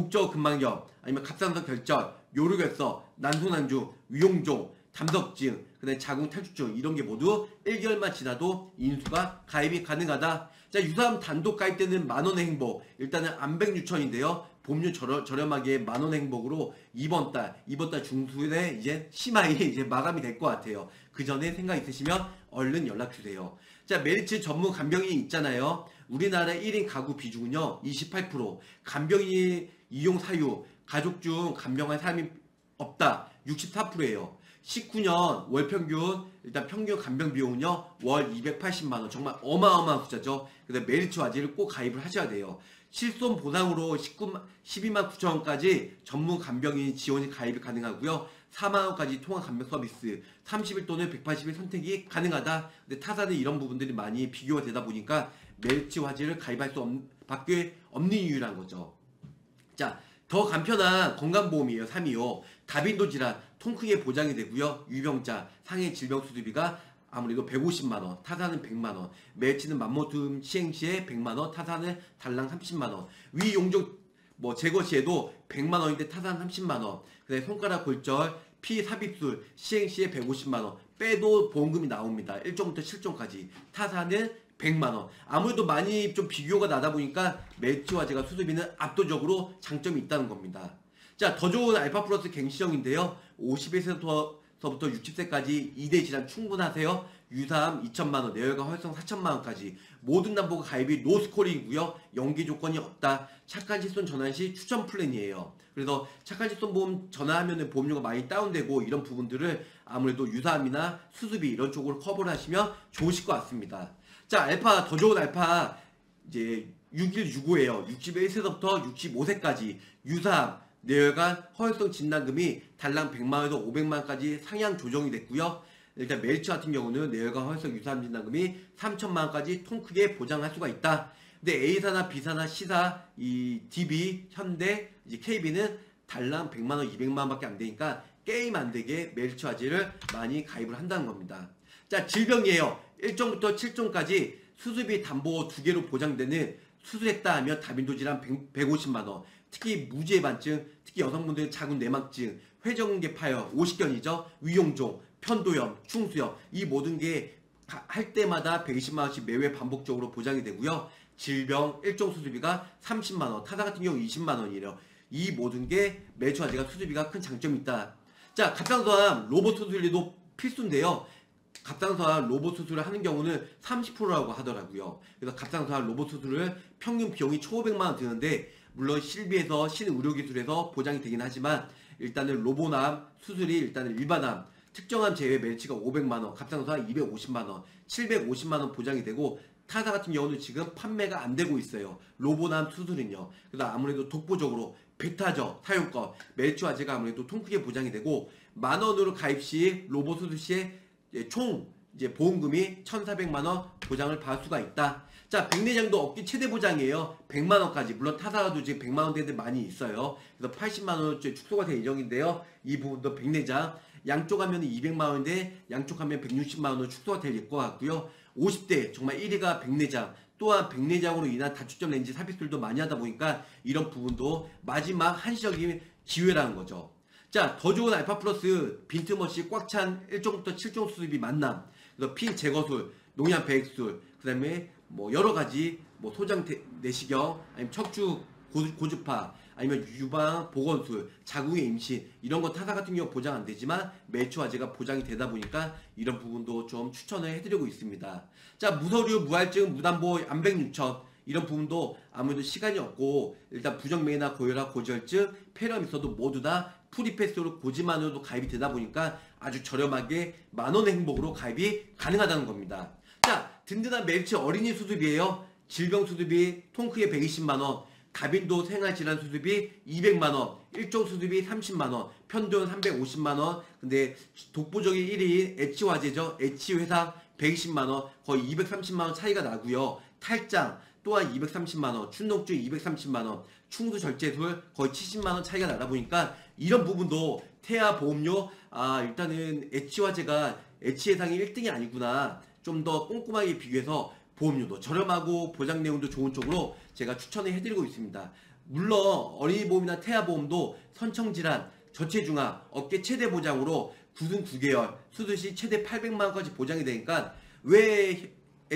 족저근막염, 아니면 갑상선 결절, 요르결석, 난소난중, 위용종, 담석증, 그 다음에 자궁탈출증 이런 게 모두 일 개월만 지나도 인수가 가입이 가능하다. 자, 유사암 단독 가입되는 만원의 행복 일단은 안백유천인데요. 보험료 저렴, 저렴하게 만원의 행복으로 이번 달, 이번 달 중순에 이제 심하게 이제 마감이 될 것 같아요. 그 전에 생각 있으시면 얼른 연락주세요. 자, 메리츠 전문 간병인 있잖아요. 우리나라 일 인 가구 비중은요, 이십팔 퍼센트. 간병인 이용 사유, 가족 중 간병한 사람이 없다. 육십사 퍼센트예요. 십구 년 월 평균 일단 평균 간병 비용은요 월 이백팔십만 원 정말 어마어마한 숫자죠. 그래서 메리츠 와지를 꼭 가입을 하셔야 돼요. 실손 보상으로 십이만 구천 원까지 전문 간병인 지원이 가입이 가능하고요. 사만 원까지 통화 간병 서비스, 삼십 일 또는 백팔십 일 선택이 가능하다. 근데 타사는 이런 부분들이 많이 비교가 되다 보니까 메리츠 와지를 가입할 수 없, 밖에 없는 이유라는 거죠. 자, 더 간편한 건강보험이에요. 삼 위요. 다빈도 질환 통 크게 보장이 되고요. 유병자 상해 질병 수술비가 아무래도 백오십만 원, 타사는 백만 원, 메리츠는 맘모tum 시행 시에 백만 원, 타사는 달랑 삼십만 원, 위 용종 뭐 제거 시에도 백만 원인데 타사는 삼십만 원, 그다음에 손가락 골절, 피 삽입술 시행 시에 백오십만 원, 빼도 보험금이 나옵니다. 일 종부터 칠 종까지, 타사는 백만 원. 아무래도 많이 좀 비교가 나다 보니까 메리츠와 제가 수수비는 압도적으로 장점이 있다는 겁니다. 자, 더 좋은 알파 플러스 갱신형인데요. 오십일 세부터 육십 세까지 이 대 질환 충분하세요. 유사암 이천만 원, 뇌혈관 활성 사천만 원까지 모든 담보가 가입이 노스콜이고요. 연기 조건이 없다. 착한 실손 전환 시 추천 플랜이에요. 그래서 착한 실손 보험 전환하면 보험료가 많이 다운되고 이런 부분들을 아무래도 유사암이나 수수비 이런 쪽으로 커버를 하시면 좋으실 것 같습니다. 자, 알파 더 좋은 알파 이제 육일육오예요. 육십일 세부터 육십오 세까지 유사암, 뇌혈관, 허혈성 진단금이 달랑 백만 원에서 오백만 원까지 상향 조정이 됐고요. 일단 메리츠 같은 경우는 뇌혈관, 허혈성 유사암 진단금이 삼천만 원까지 통 크게 보장할 수가 있다. 근데 A사나 B사나 C사, 이 디비, 현대, 이제 케이비는 달랑 백만 원, 이백만 원밖에 안 되니까 게임 안 되게 멜추아제를 많이 가입을 한다는 겁니다. 자, 질병이에요. 일 종부터 칠 종까지 수술비 담보 두 개로 보장되는 수술했다 하면 다빈도 질환 백오십만 원, 특히 무지해반증, 특히 여성분들 자궁 내막증, 회전근개 파열, 오십견이죠. 위용종, 편도염, 충수염, 이 모든 게 할 때마다 백이십만 원씩 매회 반복적으로 보장이 되고요. 질병 일 종 수술비가 삼십만 원, 타사 같은 경우 이십만 원이래요. 이 모든 게 멜추아제가 수술비가 큰 장점이 있다. 자, 갑상선암 로봇 수술비도 필수인데요. 갑상선암 로봇 수술을 하는 경우는 삼십 퍼센트라고 하더라고요. 그래서 갑상선암 로봇 수술을 평균 비용이 천오백만 원 드는데, 물론 실비에서 신의료기술에서 보장이 되긴 하지만 일단은 로보암 수술이 일단은 일반암, 특정암 제외 멜치가 오백만 원, 갑상선암 이백오십만 원, 칠백오십만 원 보장이 되고, 타사 같은 경우는 지금 판매가 안 되고 있어요. 로보암 수술은요. 그래서 아무래도 독보적으로 베타적 사용권, 멜추아제가 아무래도 통 크게 보장이 되고, 만 원으로 가입 시 로봇 수술 시에 총 이제 보험금이 천사백만 원 보장을 받을 수가 있다. 자, 백내장도 업계 최대 보장이에요. 백만 원까지. 물론 타사도 지금 백만 원대들 많이 있어요. 그래서 팔십만 원째 축소가 될 예정인데요. 이 부분도 백내장 양쪽 하면 이백만 원인데 양쪽 하면 백육십만 원으로 축소가 될 것 같고요. 오십 대 정말 일 위가 백내장, 또한 백내장으로 인한 다초점 렌즈 삽입술도 많이 하다 보니까 이런 부분도 마지막 한시적인 기회라는 거죠. 자, 더 좋은 알파 플러스 빈틈없이 꽉 찬 일 종부터 칠 종 수술비 만남, 그래서 피 제거술, 농양 배액술, 그 다음에 뭐 여러가지 뭐 소장 대, 내시경, 아니면 척추 고, 고주파, 아니면 유방 보건술, 자궁의 임신, 이런 거 타사 같은 경우 보장 안 되지만 멜추아제가 보장이 되다 보니까 이런 부분도 좀 추천을 해드리고 있습니다. 자, 무서류, 무할증, 무담보, 암백육천, 이런 부분도 아무래도 시간이 없고 일단 부정맥이나 고혈압, 고지혈증, 폐렴 있어도 모두 다 프리패스로 고지만으로도 가입이 되다 보니까 아주 저렴하게 만원의 행복으로 가입이 가능하다는 겁니다. 자, 든든한 멜치 어린이 수술비예요. 질병 수술비 통 크게 백이십만 원, 다빈도 생활질환 수술비 이백만 원, 일 종 수술비 삼십만 원, 편도염 삼백오십만 원, 근데 독보적인 일 위인 H화재죠. H회상 백이십만 원, 거의 이백삼십만 원 차이가 나고요. 탈장 또한 이백삼십만 원, 춘농증 이백삼십만 원, 충수절제술 거의 칠십만 원 차이가 나다 보니까 이런 부분도 태아 보험료, 아 일단은 H화재가 H예상이 일 등이 아니구나, 좀 더 꼼꼼하게 비교해서 보험료도 저렴하고 보장 내용도 좋은 쪽으로 제가 추천을 해드리고 있습니다. 물론 어린이 보험이나 태아 보험도 선청질환, 저체중아, 업계 최대 보장으로 구순 구 개월, 수술 시 최대 팔백만 원까지 보장이 되니까 왜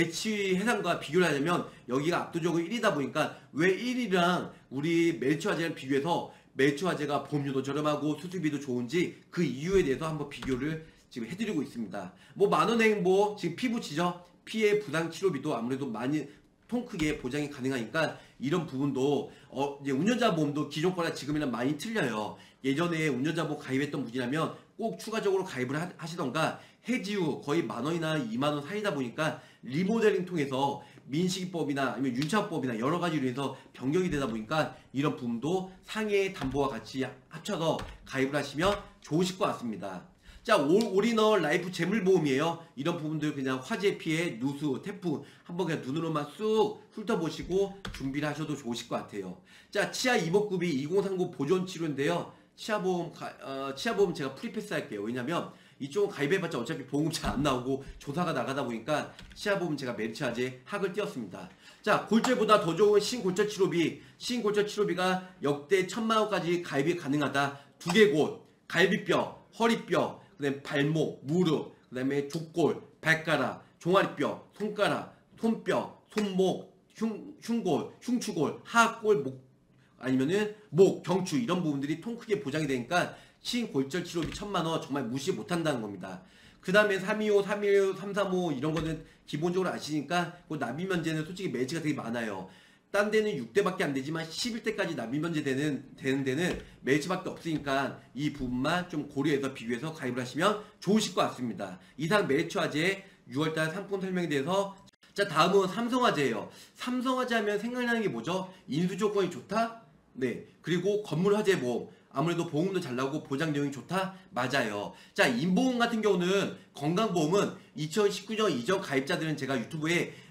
H 해상과 비교를 하냐면 여기가 압도적으로 일 위다 보니까 왜 일 위랑 우리 멜추아제랑 비교해서 멜추아제가 보험료도 저렴하고 수술비도 좋은지 그 이유에 대해서 한번 비교를 지금 해드리고 있습니다. 뭐 만원의 행보, 지금 피부치죠. 피해 부상 치료비도 아무래도 많이 통 크게 보장이 가능하니까 이런 부분도 어 이제 운전자 보험도 기존 거랑 지금이랑 많이 틀려요. 예전에 운전자 보험 가입했던 분이라면 꼭 추가적으로 가입을 하, 하시던가 해지 후 거의 만 원이나 이만 원 사이다 보니까 리모델링 통해서 민식이법이나 아니면 윤창법이나 여러 가지로 해서 변경이 되다 보니까 이런 부분도 상해 담보와 같이 합쳐서 가입을 하시면 좋으실 것 같습니다. 자, 올, 올인원 라이프 재물보험이에요. 이런 부분들 그냥 화재 피해, 누수, 태풍 한번 그냥 눈으로만 쑥 훑어보시고 준비를 하셔도 좋으실 것 같아요. 자, 치아 이복구비 이공삼구 보존 치료인데요. 치아보험, 가, 어, 치아보험 제가 프리패스 할게요. 왜냐면 이쪽은 가입해봤자 어차피 보험금 잘 안 나오고 조사가 나가다 보니까 치아보험 제가 멜추아제 학을 띄웠습니다. 자, 골절보다 더 좋은 신골절 치료비, 신골절 치료비가 역대 천만 원까지 가입이 가능하다. 두개골, 갈비뼈, 허리뼈, 그 다음에 발목, 무릎, 그 다음에 족골, 발가락, 종아리뼈, 손가락, 손뼈, 손목, 흉, 흉골, 흉추골, 하악골, 목, 아니면은 목, 경추 이런 부분들이 통 크게 보장이 되니까 신골절 치료비 천만 원 정말 무시 못한다는 겁니다. 그 다음에 삼이오, 삼일오, 삼삼오 이런 거는 기본적으로 아시니까 그 납입 면제는 솔직히 매지가 되게 많아요. 딴 데는 육 대밖에 안 되지만 십일 대까지 납입 면제 되는, 되는 데는 멜치밖에 없으니까 이 부분만 좀 고려해서 비교해서 가입을 하시면 좋으실 것 같습니다. 이상 멜추아제 유월달 상품 설명에 대해서, 자 다음은 삼성화재예요. 삼성화재 하면 생각나는 게 뭐죠? 인수 조건이 좋다? 네. 그리고 건물화재 보험. 아무래도 보험도 잘 나오고 보장 내용이 좋다? 맞아요. 자, 인보험 같은 경우는 건강보험은 이천십구 년 이전 가입자들은 제가 유튜브에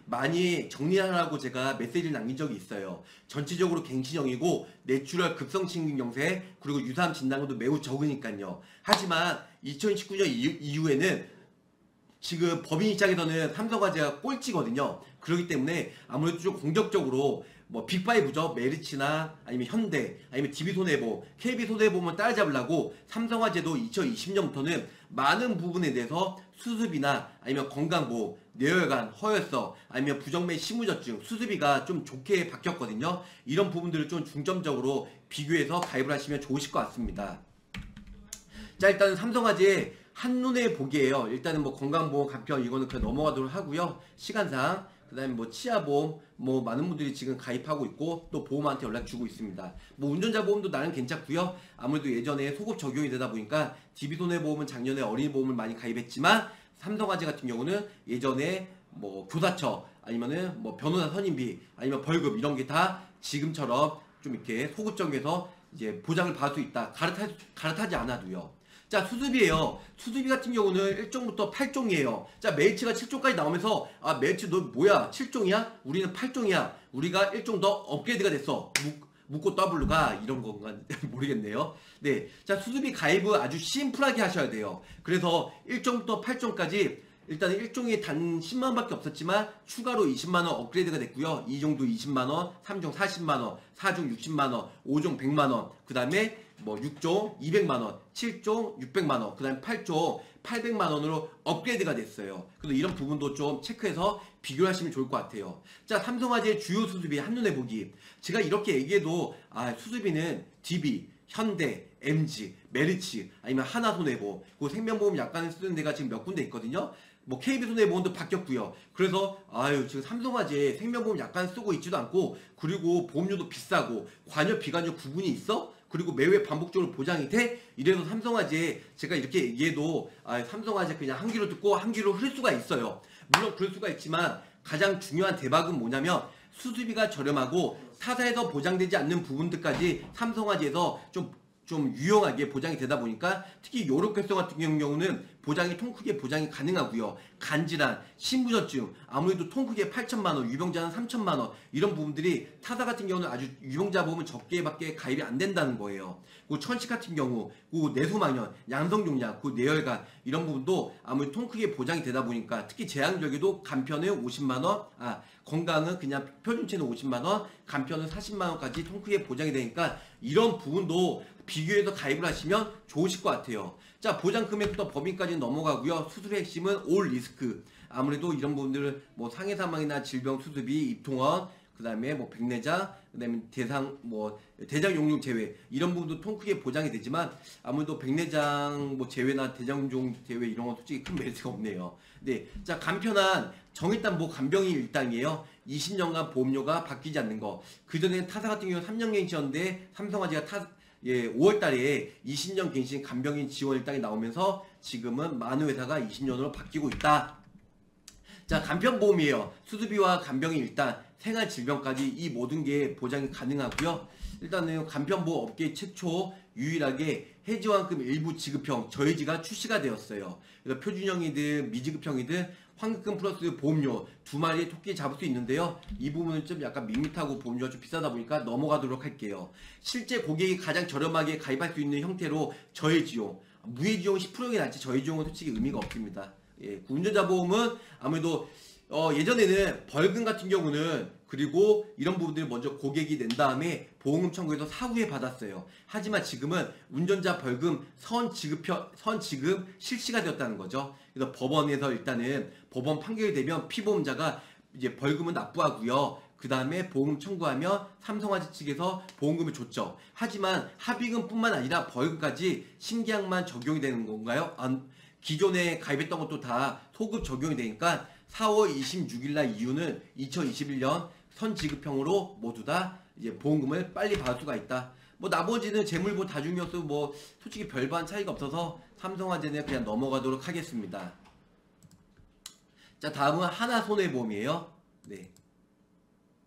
많이 정리하라고 제가 메시지를 남긴 적이 있어요. 전체적으로 갱신형이고 내추럴 급성심근경색 그리고 유사암 진단금도 매우 적으니까요. 하지만 이천십구 년 이후에는 지금 법인 입장에서는 삼성화재가 꼴찌거든요. 그렇기 때문에 아무래도 좀 공격적으로 뭐 빅파이브죠. 메리츠나 아니면 현대 아니면 디비손해보, 케이비손해보험을 따라잡으려고 삼성화재도 이천이십 년부터는 많은 부분에 대해서 수습이나 아니면 건강보험, 뇌혈관, 허혈성 아니면 부정맥 심무저증 수습비가 좀 좋게 바뀌었거든요. 이런 부분들을 좀 중점적으로 비교해서 가입을 하시면 좋으실 것 같습니다. 자, 일단은 삼성화재 한눈에 보기에요. 일단은 뭐 건강보험 간편 이거는 그냥 넘어가도록 하고요. 시간상. 그 다음에 뭐 치아보험 뭐 많은 분들이 지금 가입하고 있고 또 보험한테 연락 주고 있습니다. 뭐 운전자 보험도 나름 괜찮고요. 아무래도 예전에 소급 적용이 되다 보니까 디비손해보험은 작년에 어린이보험을 많이 가입했지만 삼성화재 같은 경우는 예전에 뭐 교사처 아니면은 뭐 변호사 선임비 아니면 벌금 이런 게 다 지금처럼 좀 이렇게 소급 적용해서 이제 보장을 받을 수 있다. 갈아타, 갈아타지 않아도요. 자, 수습이에요. 수습이 같은 경우는 일 종부터 팔 종이에요. 자, 메리츠가 칠 종까지 나오면서 아, 메리츠 너 뭐야? 칠 종이야? 우리는 팔 종이야. 우리가 일 종 더 업그레이드가 됐어. 묵, 묵고 더블루가 이런 건가 모르겠네요. 네. 자, 수습이 가입을 아주 심플하게 하셔야 돼요. 그래서 일 종부터 팔 종까지 일단 일 종이 단 십만 원밖에 없었지만 추가로 이십만 원 업그레이드가 됐고요. 이 종도 이십만 원, 삼 종 사십만 원, 사 종 육십만 원, 오 종 백만 원, 그 다음에 뭐 육 종 이백만 원, 칠 종 육백만 원, 그 다음에 팔 종 팔백만 원으로 업그레이드가 됐어요. 그래서 이런 부분도 좀 체크해서 비교를 하시면 좋을 것 같아요. 자, 삼성화재 주요 수습이 한눈에 보기. 제가 이렇게 얘기해도 아, 수습이는 디비, 현대, 엠지, 메리츠 아니면 하나손해보험 그 생명보험 약관을 쓰는 데가 지금 몇 군데 있거든요. 뭐 케이비손해보험도 바뀌었고요. 그래서 아유 지금 삼성화재 생명보험 약관 쓰고 있지도 않고 그리고 보험료도 비싸고 관여 비관여 구분이 있어? 그리고 매회 반복적으로 보장이 돼? 이래서 삼성화재 제가 이렇게 얘기해도 아, 삼성화재 그냥 한 귀로 듣고 한 귀로 흐를 수가 있어요. 물론 그럴 수가 있지만 가장 중요한 대박은 뭐냐면 수수비가 저렴하고 타사에서 보장되지 않는 부분들까지 삼성화재에서 좀 좀 유용하게 보장이 되다 보니까 특히 요로패성 같은 경우는 보장이 통 크게 보장이 가능하고요. 간질환, 신부전증 아무래도 통 크게 팔천만 원, 유병자는 삼천만 원 이런 부분들이 타사 같은 경우는 아주 유병자 보험은 적게밖에 가입이 안 된다는 거예요. 그 천식 같은 경우, 그 내소망연, 양성종양, 그 뇌혈관 이런 부분도 아무래도 통 크게 보장이 되다 보니까 특히 제한적에도 간편은 오십만 원, 아 건강은 그냥 표준체는 오십만 원, 간편은 사십만 원까지 통 크게 보장이 되니까 이런 부분도 비교해서 가입을 하시면 좋으실 것 같아요. 자, 보장 금액부터 법인까지 넘어가고요. 수술의 핵심은 올 리스크. 아무래도 이런 부분들 뭐 상해 사망이나 질병 수술비, 입통원, 그 다음에 뭐 백내장, 그 다음에 대상 뭐 대장 용종 제외 이런 부분도 통 크게 보장이 되지만 아무래도 백내장 뭐 제외나 대장 용종 제외 이런 건 솔직히 큰 메리트가 없네요. 네, 자 간편한 정일단 뭐 간병인 일당이에요. 이십 년간 보험료가 바뀌지 않는 거. 그 전에는 타사 같은 경우는 삼 년 갱신이었는데 삼성화재가 타 예, 오월 달에 이십 년 갱신 간병인 지원 일당이 나오면서 지금은 많은 회사가 이십 년으로 바뀌고 있다. 자, 간편보험이에요. 수수비와 간병인 일단 생활질병까지 이 모든 게 보장이 가능하고요. 일단은 간편보험 업계 최초 유일하게 해지환급 일부 지급형 저해지가 출시가 되었어요. 그래서 표준형이든 미지급형이든 환급금 플러스 보험료 두 마리의 토끼 잡을 수 있는데요. 이 부분은 좀 약간 밋밋하고 보험료가 좀 비싸다 보니까 넘어가도록 할게요. 실제 고객이 가장 저렴하게 가입할 수 있는 형태로 저해지용, 무해지용 십 퍼센트이 날지 저해지용은 솔직히 의미가 없습니다. 예, 운전자 보험은 아무래도 어, 예전에는 벌금 같은 경우는 그리고 이런 부분들을 먼저 고객이 낸 다음에 보험금 청구해서 사후에 받았어요. 하지만 지금은 운전자 벌금 선 지급, 선 지급 실시가 되었다는 거죠. 그래서 법원에서 일단은 법원 판결이 되면 피보험자가 이제 벌금은 납부하고요. 그 다음에 보험금 청구하면 삼성화재 측에서 보험금을 줬죠. 하지만 합의금뿐만 아니라 벌금까지 신계약만 적용이 되는 건가요? 안, 기존에 가입했던 것도 다 소급 적용이 되니까 사월 이십육일 날 이후는 이천이십일 년 선지급형으로 모두 다 이제 보험금을 빨리 받을 수가 있다. 뭐 나머지는 재물보 다중이어서 뭐 솔직히 별반 차이가 없어서 삼성화재는 그냥 넘어가도록 하겠습니다. 자, 다음은 하나손해보험이에요. 네.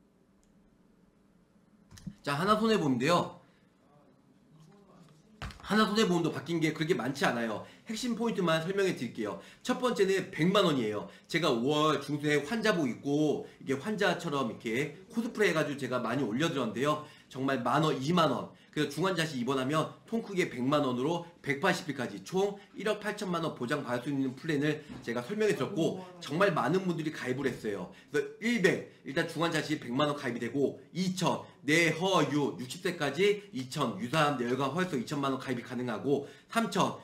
자, 하나손해보험인데요. 하나손해보험도 바뀐 게 그렇게 많지 않아요. 핵심 포인트만 설명해 드릴게요. 첫 번째는 백만 원이에요. 제가 오월 중순에 환자복 입고 이게 환자처럼 이렇게 코스프레 해가지고 제가 많이 올려드렸는데요. 정말 만원, 이만 원. 그래서 중환자실 입원하면 통 크게 백만 원으로 백팔십 일까지 총 일억 팔천만 원 보장받을 수 있는 플랜을 제가 설명해 드렸고, 정말 많은 분들이 가입을 했어요. 그래서 백, 일단 중환자실 백만 원 가입이 되고, 이천, 내허유 육십 세까지 이천, 유사암, 뇌혈관, 허혈성 이천만 원 가입이 가능하고, 삼천,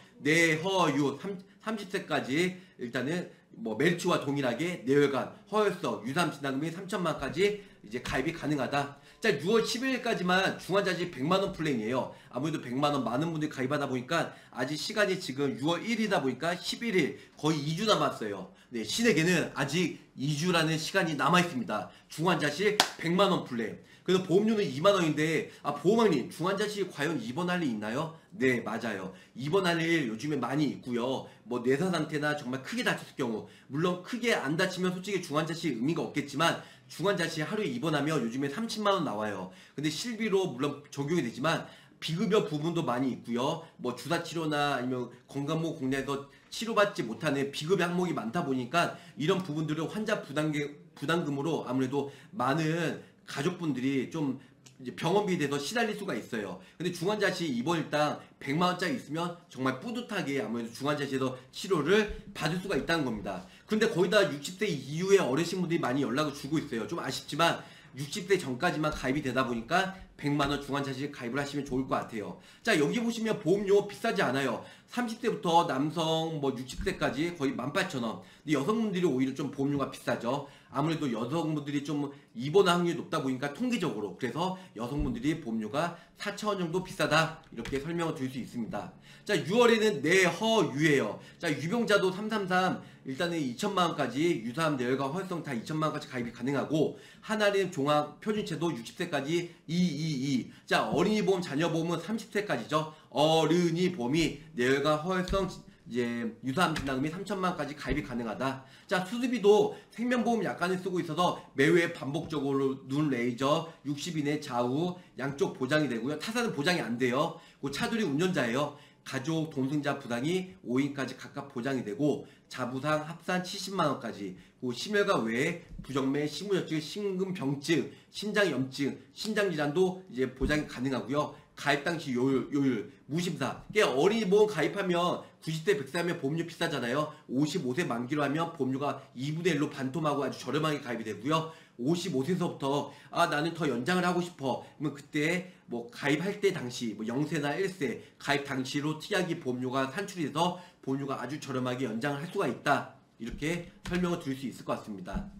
내허유 삼십 세까지 일단은 뭐 멜치와 동일하게 뇌혈관, 허혈성, 유사암 진단금이 삼천만 원까지 이제 가입이 가능하다. 자, 유월 십일일까지만 중환자실 백만 원 플랜이에요. 아무래도 백만 원 많은 분들이 가입하다 보니까 아직 시간이 지금 유월 일일이다 보니까 십일 일, 거의 이 주 남았어요. 네, 신에게는 아직 이 주라는 시간이 남아 있습니다. 중환자실 백만 원 플랜. 그래서 보험료는 이만 원인데, 아, 보험왕님, 중환자실 과연 입원할 일 있나요? 네, 맞아요. 입원할 일 요즘에 많이 있고요. 뭐 뇌사 상태나 정말 크게 다쳤을 경우, 물론 크게 안 다치면 솔직히 중환자실 의미가 없겠지만, 중환자실 하루에 입원하면 요즘에 삼십만 원 나와요. 근데 실비로 물론 적용이 되지만 비급여 부분도 많이 있고요. 뭐 주사치료나 아니면 건강보험 공단에서 치료받지 못하는 비급여 항목이 많다 보니까 이런 부분들을 환자 부담금, 부담금으로 아무래도 많은 가족분들이 좀 이제 병원비에 대해서 시달릴 수가 있어요. 근데 중환자실 입원일당 백만 원짜리 있으면 정말 뿌듯하게 아무래도 중환자실에서 치료를 받을 수가 있다는 겁니다. 근데 거의 다 육십 세 이후의 어르신분들이 많이 연락을 주고 있어요. 좀 아쉽지만 육십 세 전까지만 가입이 되다 보니까 백만 원 중환자실 가입을 하시면 좋을 것 같아요. 자, 여기 보시면 보험료 비싸지 않아요. 삼십 세부터 남성 뭐 육십 세까지 거의 만 팔천 원. 근데 여성분들이 오히려 좀 보험료가 비싸죠. 아무래도 여성분들이 좀 입원 확률이 높다 보니까 통계적으로, 그래서 여성분들이 보험료가 사천 원 정도 비싸다, 이렇게 설명을 드릴 수 있습니다. 자, 유월에는 내허유예요. 자, 유병자도 삼삼삼 일단은 이천만 원까지, 유사암, 뇌혈관, 허혈성 다 이천만 원까지 가입이 가능하고, 하나는 종합 표준체도 육십 세까지 이이이. 자, 어린이 보험, 자녀 보험은 삼십 세까지죠. 어른이 보험이 뇌혈관, 허혈성, 이제 유사암 진단금이 삼천만 원까지 가입이 가능하다. 자, 수술비도 생명보험 약관을 쓰고 있어서 매회 반복적으로 눈 레이저 육십 인의 좌우 양쪽 보장이 되고요. 타사는 보장이 안 돼요. 그 차돌이 운전자예요. 가족 동승자 부상이 오 인까지 각각 보장이 되고, 자부상 합산 칠십만 원까지, 그 심혈관 외에 부정맥, 심근경증, 심근병증, 신장염증, 신장질환도 이제 보장이 가능하고요. 가입 당시 요율, 요율, 무심사. 어린이 보험 가입하면 구십 대 백 세 하면 보험료 비싸잖아요. 오십오 세 만기로 하면 보험료가 이분의 일로 반토막하고 아주 저렴하게 가입이 되고요. 오십오 세서부터 아 나는 더 연장을 하고 싶어. 그러면 그때 뭐 가입할 때 당시 뭐 영 세나 일 세 가입 당시로 특약이 보험료가 산출이 돼서 보험료가 아주 저렴하게 연장을 할 수가 있다. 이렇게 설명을 드릴 수 있을 것 같습니다.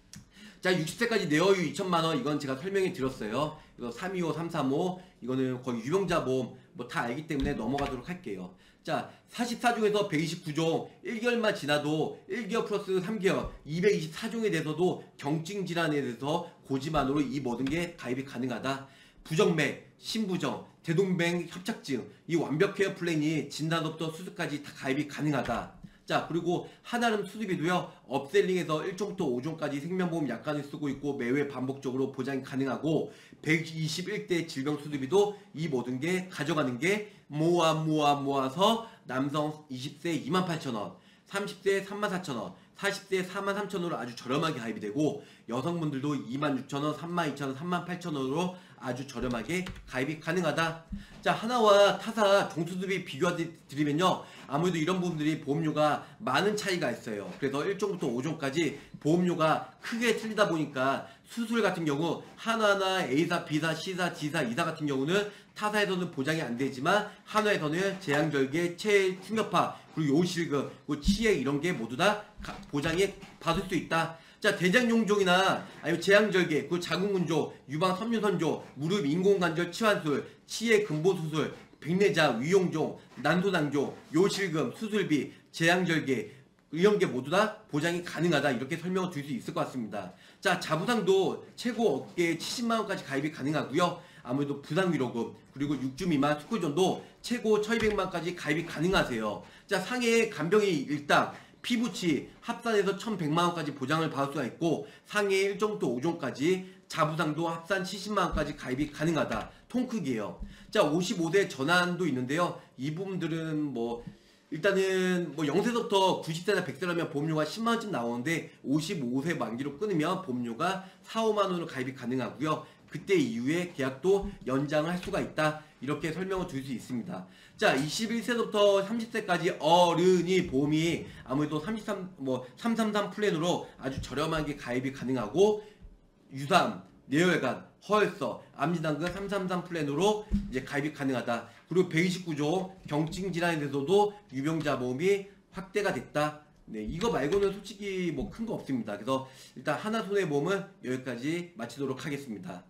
자, 육십 세까지 내어유 이천만 원, 이건 제가 설명해 드렸어요. 이거 삼이오, 삼삼오, 이거는 거의 유병자 보험 뭐 다 알기 때문에 넘어가도록 할게요. 자, 사십사 종에서 백이십구 종, 일 개월만 지나도 일 개월 플러스 삼 개월, 이백이십사 종에 대해서도 경증 질환에 대해서 고지만으로 이 모든 게 가입이 가능하다. 부정맥, 심부정, 대동맥 협착증, 이 완벽 케어 플랜이 진단부터 수술까지 다 가입이 가능하다. 자, 그리고 한아름 수술비도요, 업셀링에서 일 종부터 오 종까지 생명보험 약관을 쓰고 있고 매회 반복적으로 보장이 가능하고, 백이십일 대 질병 수술비도 이 모든 게 가져가는 게 모아 모아 모아서 남성 이십 세 이만 팔천 원, 삼십 세 삼만 사천 원, 사십 세 사만 삼천 원으로 아주 저렴하게 가입이 되고, 여성분들도 이만 육천 원, 삼만 이천 원, 삼만 팔천 원으로 아주 저렴하게 가입이 가능하다. 자, 하나와 타사 종수술비 비교해드리면요, 아무래도 이런 부분들이 보험료가 많은 차이가 있어요. 그래서 일 종부터 오 종까지 보험료가 크게 틀리다 보니까 수술 같은 경우 하나나 A사, B사, C사, D사, E사 같은 경우는 타사에서는 보장이 안 되지만 한화에서는 제왕절개, 체해 충격파, 그리고 요실금, 그리고 치액 이런 게 모두 다 보장이 받을 수 있다. 자, 대장용종이나 아니면 제왕절개, 그 자궁근조, 유방 섬유선조, 무릎 인공관절 치환술, 치액 근보수술, 백내자, 위용종, 난소낭조, 요실금, 수술비, 제왕절개 이런 게 모두 다 보장이 가능하다. 이렇게 설명을 드릴 수 있을 것 같습니다. 자, 자부상도 최고 업계에 칠십만 원까지 가입이 가능하고요. 아무래도 부상위로금, 그리고 육 주 미만 스쿨존도 최고 천이백만 원까지 가입이 가능하세요. 자, 상해 간병이 일당, 피부치 합산해서 천백만 원까지 보장을 받을 수가 있고, 상해 일 종부터 오 종까지 자부상도 합산 칠십만 원까지 가입이 가능하다. 통 크기예요. 자, 오십오 세 전환도 있는데요. 이 부분들은 뭐 일단은 뭐 영 세서부터 구십 세나 백 세라면 보험료가 십만 원쯤 나오는데 오십오 세 만기로 끊으면 보험료가 사, 오만 원으로 가입이 가능하고요. 그때 이후에 계약도 연장을 할 수가 있다. 이렇게 설명을 드릴 수 있습니다. 자, 이십일 세부터 삼십 세까지 어른이 보험이 아무래도 삼십삼, 뭐 삼삼삼 플랜으로 아주 저렴하게 가입이 가능하고 유산, 뇌혈관, 허혈서, 암진단금 삼삼삼 플랜으로 이제 가입이 가능하다. 그리고 백이십구 조 경증 질환에 대해서도 유병자 보험이 확대가 됐다. 네, 이거 말고는 솔직히 뭐 큰 거 없습니다. 그래서 일단 하나손해보험은 여기까지 마치도록 하겠습니다.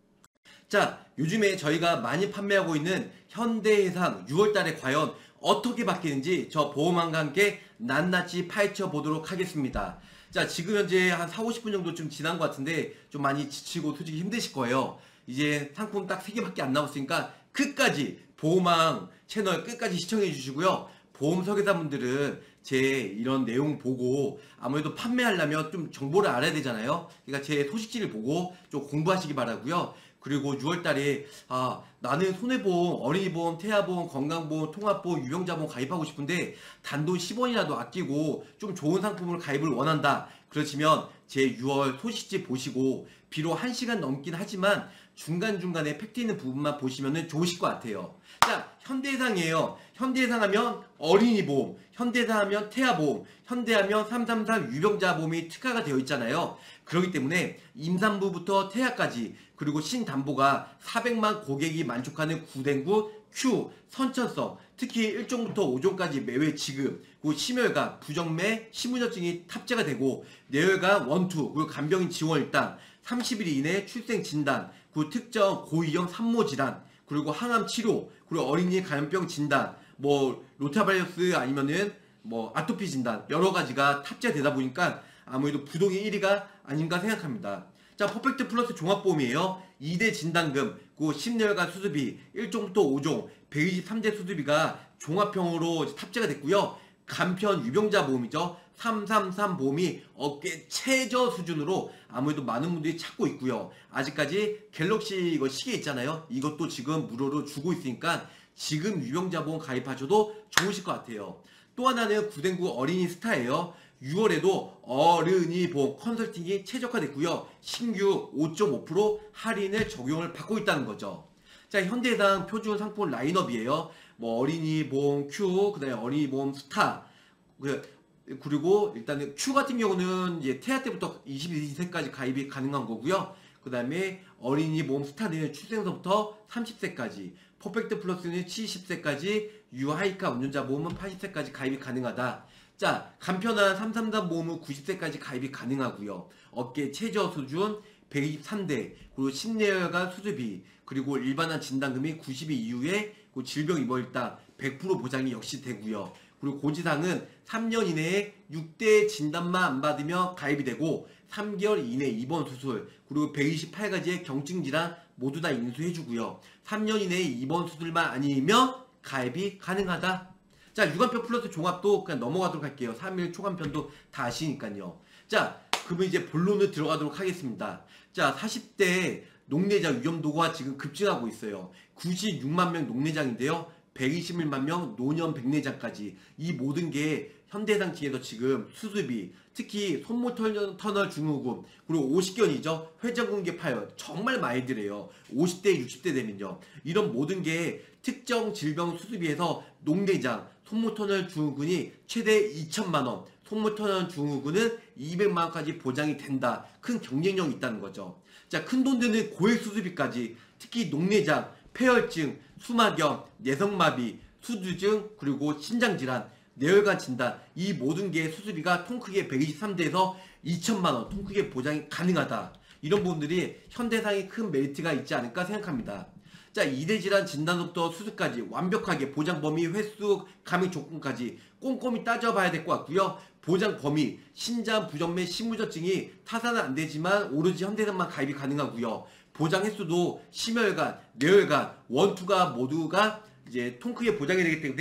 자, 요즘에 저희가 많이 판매하고 있는 현대해상 유월 달에 과연 어떻게 바뀌는지 저 보험왕과 함께 낱낱이 파헤쳐 보도록 하겠습니다. 자, 지금 현재 한 사, 오십 분 정도 좀 지난 것 같은데 좀 많이 지치고 솔직히 힘드실 거예요. 이제 상품 딱 세 개밖에 안 남았으니까 끝까지 보험왕 채널 끝까지 시청해 주시고요. 보험 설계사분들은 제 이런 내용 보고 아무래도 판매하려면 좀 정보를 알아야 되잖아요. 그러니까 제 소식지를 보고 좀 공부하시기 바라고요. 그리고 유월 달에 아 나는 손해보험, 어린이보험, 태아보험, 건강보험, 통합보험, 유병자보험 가입하고 싶은데 단돈 십 원이라도 아끼고 좀 좋은 상품을 가입을 원한다. 그러시면 제 유월 소식지 보시고 비록 한 시간 넘긴 하지만 중간중간에 팩트 있는 부분만 보시면 좋으실 것 같아요. 자, 현대해상이에요. 현대해상 하면 어린이보험, 현대해상 하면 태아보험, 현대하면 삼삼삼 유병자보험이 특화가 되어 있잖아요. 그렇기 때문에 임산부부터 태아까지 그리고 신담보가 사백만 고객이 만족하는 구den구, Q, 선천성, 특히 일 종부터 오 종까지 매회 지급, 그리고 심혈관, 부정맥, 심근염증이 탑재가 되고 뇌혈관 일, 이, 그리고 간병인 지원 일당, 삼십 일 이내 출생 진단, 그리고 특정 고위험 산모 질환, 그리고 항암 치료, 그리고 어린이 감염병 진단, 뭐 로타바이러스 아니면은 뭐 아토피 진단 여러 가지가 탑재되다 보니까 아무래도 부동의 일 위가 아닌가 생각합니다. 자, 퍼펙트 플러스 종합보험이에요. 이 대 진단금, 그 심뇌혈관 수술비, 일 종부터 오 종, 백이십삼 대 수술비가 종합형으로 탑재가 됐고요. 간편 유병자 보험이죠. 삼삼삼 보험이 업계 최저 수준으로 아무래도 많은 분들이 찾고 있고요. 아직까지 갤럭시 이거 시계 있잖아요. 이것도 지금 무료로 주고 있으니까 지금 유병자 보험 가입하셔도 좋으실 것 같아요. 또 하나는 구den구 어린이 스타예요. 유월에도 어른이 보험 컨설팅이 최적화됐고요. 신규 오 점 오 퍼센트 할인을 적용을 받고 있다는 거죠. 자, 현대해상 표준 상품 라인업이에요. 뭐 어린이 보험 Q, 그다음에 어린이 보험 스타. 그리고 일단은 Q 같은 경우는 이제 태아 때부터 이십이 세까지 가입이 가능한 거고요. 그다음에 어린이 보험 스타는 출생서부터 삼십 세까지, 퍼펙트 플러스는 칠십 세까지, 유하이카 운전자 보험은 팔십 세까지 가입이 가능하다. 자, 간편한 삼삼삼 보험은 구십 세까지 가입이 가능하고요. 업계 최저 수준 백이십삼 대, 그리고 심뇌혈관 수술비, 그리고 일반한 진단금이 구십 일 이후에 그 질병 입원일당 백 퍼센트 보장이 역시 되고요. 그리고 고지사항은 삼 년 이내에 육 대 진단만 안 받으면 가입이 되고 삼 개월 이내 입원 수술, 그리고 백이십팔 가지의 경증 질환 모두 다 인수해주고요. 삼 년 이내에 입원 수술만 아니면 가입이 가능하다. 자, 육아편 플러스 종합도 그냥 넘어가도록 할게요. 삼 일 초간편도 다 아시니까요. 자, 그러면 이제 본론을 들어가도록 하겠습니다. 자, 사십 대 녹내장 위험도가 지금 급증하고 있어요. 구십육만 명 녹내장인데요. 백이십일만 명 노년 백내장까지 이 모든 게 현대해상 측에서 지금 수술비, 특히 손목 터널 증후군, 그리고 오십견이죠. 회전근개 파열 정말 많이 들어요. 오십 대, 육십 대 되면요. 이런 모든 게 특정 질병 수술비에서 녹내장, 손목 터널 증후군이 최대 이천만 원, 손목 터널 증후군은 이백만 원까지 보장이 된다. 큰 경쟁력이 있다는 거죠. 자, 큰돈 드는 고액 수술비까지, 특히 녹내장, 폐혈증, 수막염, 내성마비, 수두증, 그리고 신장질환, 뇌혈관 진단, 이 모든 게 수술비가 통크게 백이십삼 대에서 이천만 원 통크게 보장이 가능하다. 이런 부분들이 현대해상의 큰 메리트가 있지 않을까 생각합니다. 자, 이 대 질환 진단부터 수술까지 완벽하게 보장 범위, 횟수, 감액 조건까지 꼼꼼히 따져봐야 될 것 같고요. 보장 범위, 신장, 부정맥, 심무저증이 타사는 안 되지만 오로지 현대해상만 가입이 가능하고요. 보장 횟수도 심혈관, 뇌혈관, 원투가 모두가 이제 통크게 보장이 되기 때문에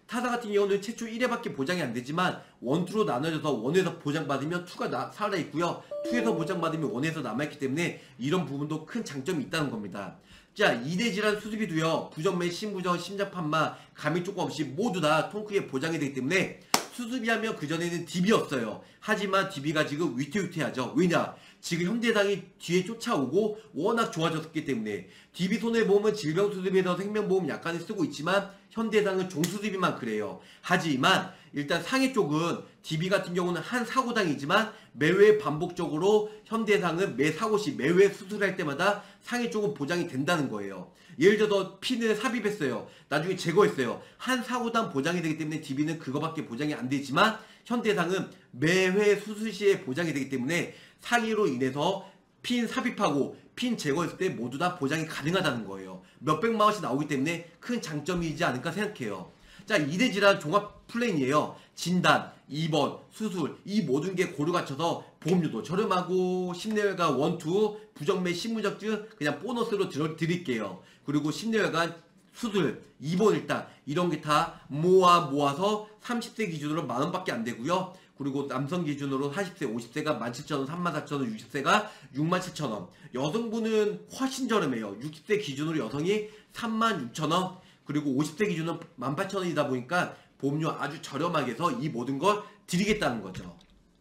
타사 같은 경우는 최초 일 회밖에 보장이 안 되지만 일, 이로 나눠져서 일에서 보장받으면 이가 살아있고요. 이에서 보장받으면 일에서 남아있기 때문에 이런 부분도 큰 장점이 있다는 겁니다. 자, 이대 질환 수술비도요. 부정맥, 심부전, 심장판마, 감이 조금 없이 모두 다 통크에 보장이 되기 때문에 수술비하면 그전에는 디비였어요. 하지만 디비가 지금 위태위태하죠. 왜냐? 지금 현대해상이 뒤에 쫓아오고 워낙 좋아졌기 때문에 디비 손해보험은 질병수술비에서 생명보험 약관을 쓰고 있지만 현대해상은 종수술비만 그래요. 하지만 일단 상해 쪽은 디비 같은 경우는 한 사고당이지만 매회 반복적으로 현대해상은 매 사고시 매회 수술할 때마다 상해 쪽은 보장이 된다는 거예요. 예를 들어서 핀을 삽입했어요. 나중에 제거했어요. 한 사고당 보장이 되기 때문에 디비는 그거밖에 보장이 안 되지만 현대해상은 매회 수술 시에 보장이 되기 때문에 상해로 인해서 핀 삽입하고 핀 제거했을 때 모두 다 보장이 가능하다는 거예요. 몇백만 원씩 나오기 때문에 큰 장점이지 않을까 생각해요. 자, 이대 질환 종합 플랜이에요. 진단, 입원, 수술 이 모든 게 고루 갖춰서 보험료도 저렴하고 심내혈관 일, 이, 부정맥, 심무적증 그냥 보너스로 들어 드릴게요. 그리고 심내혈관 수술, 입원 일단 이런 게 다 모아 모아서 삼십 세 기준으로 만 원밖에 안 되고요. 그리고 남성 기준으로 사십 세, 오십 세가 만 칠천 원, 삼만 사천 원, 육십 세가 육만 칠천 원. 여성분은 훨씬 저렴해요. 육십 세 기준으로 여성이 삼만 육천 원, 그리고 오십 세 기준은 만 팔천 원이다 보니까 보험료 아주 저렴하게 해서 이 모든 걸 드리겠다는 거죠.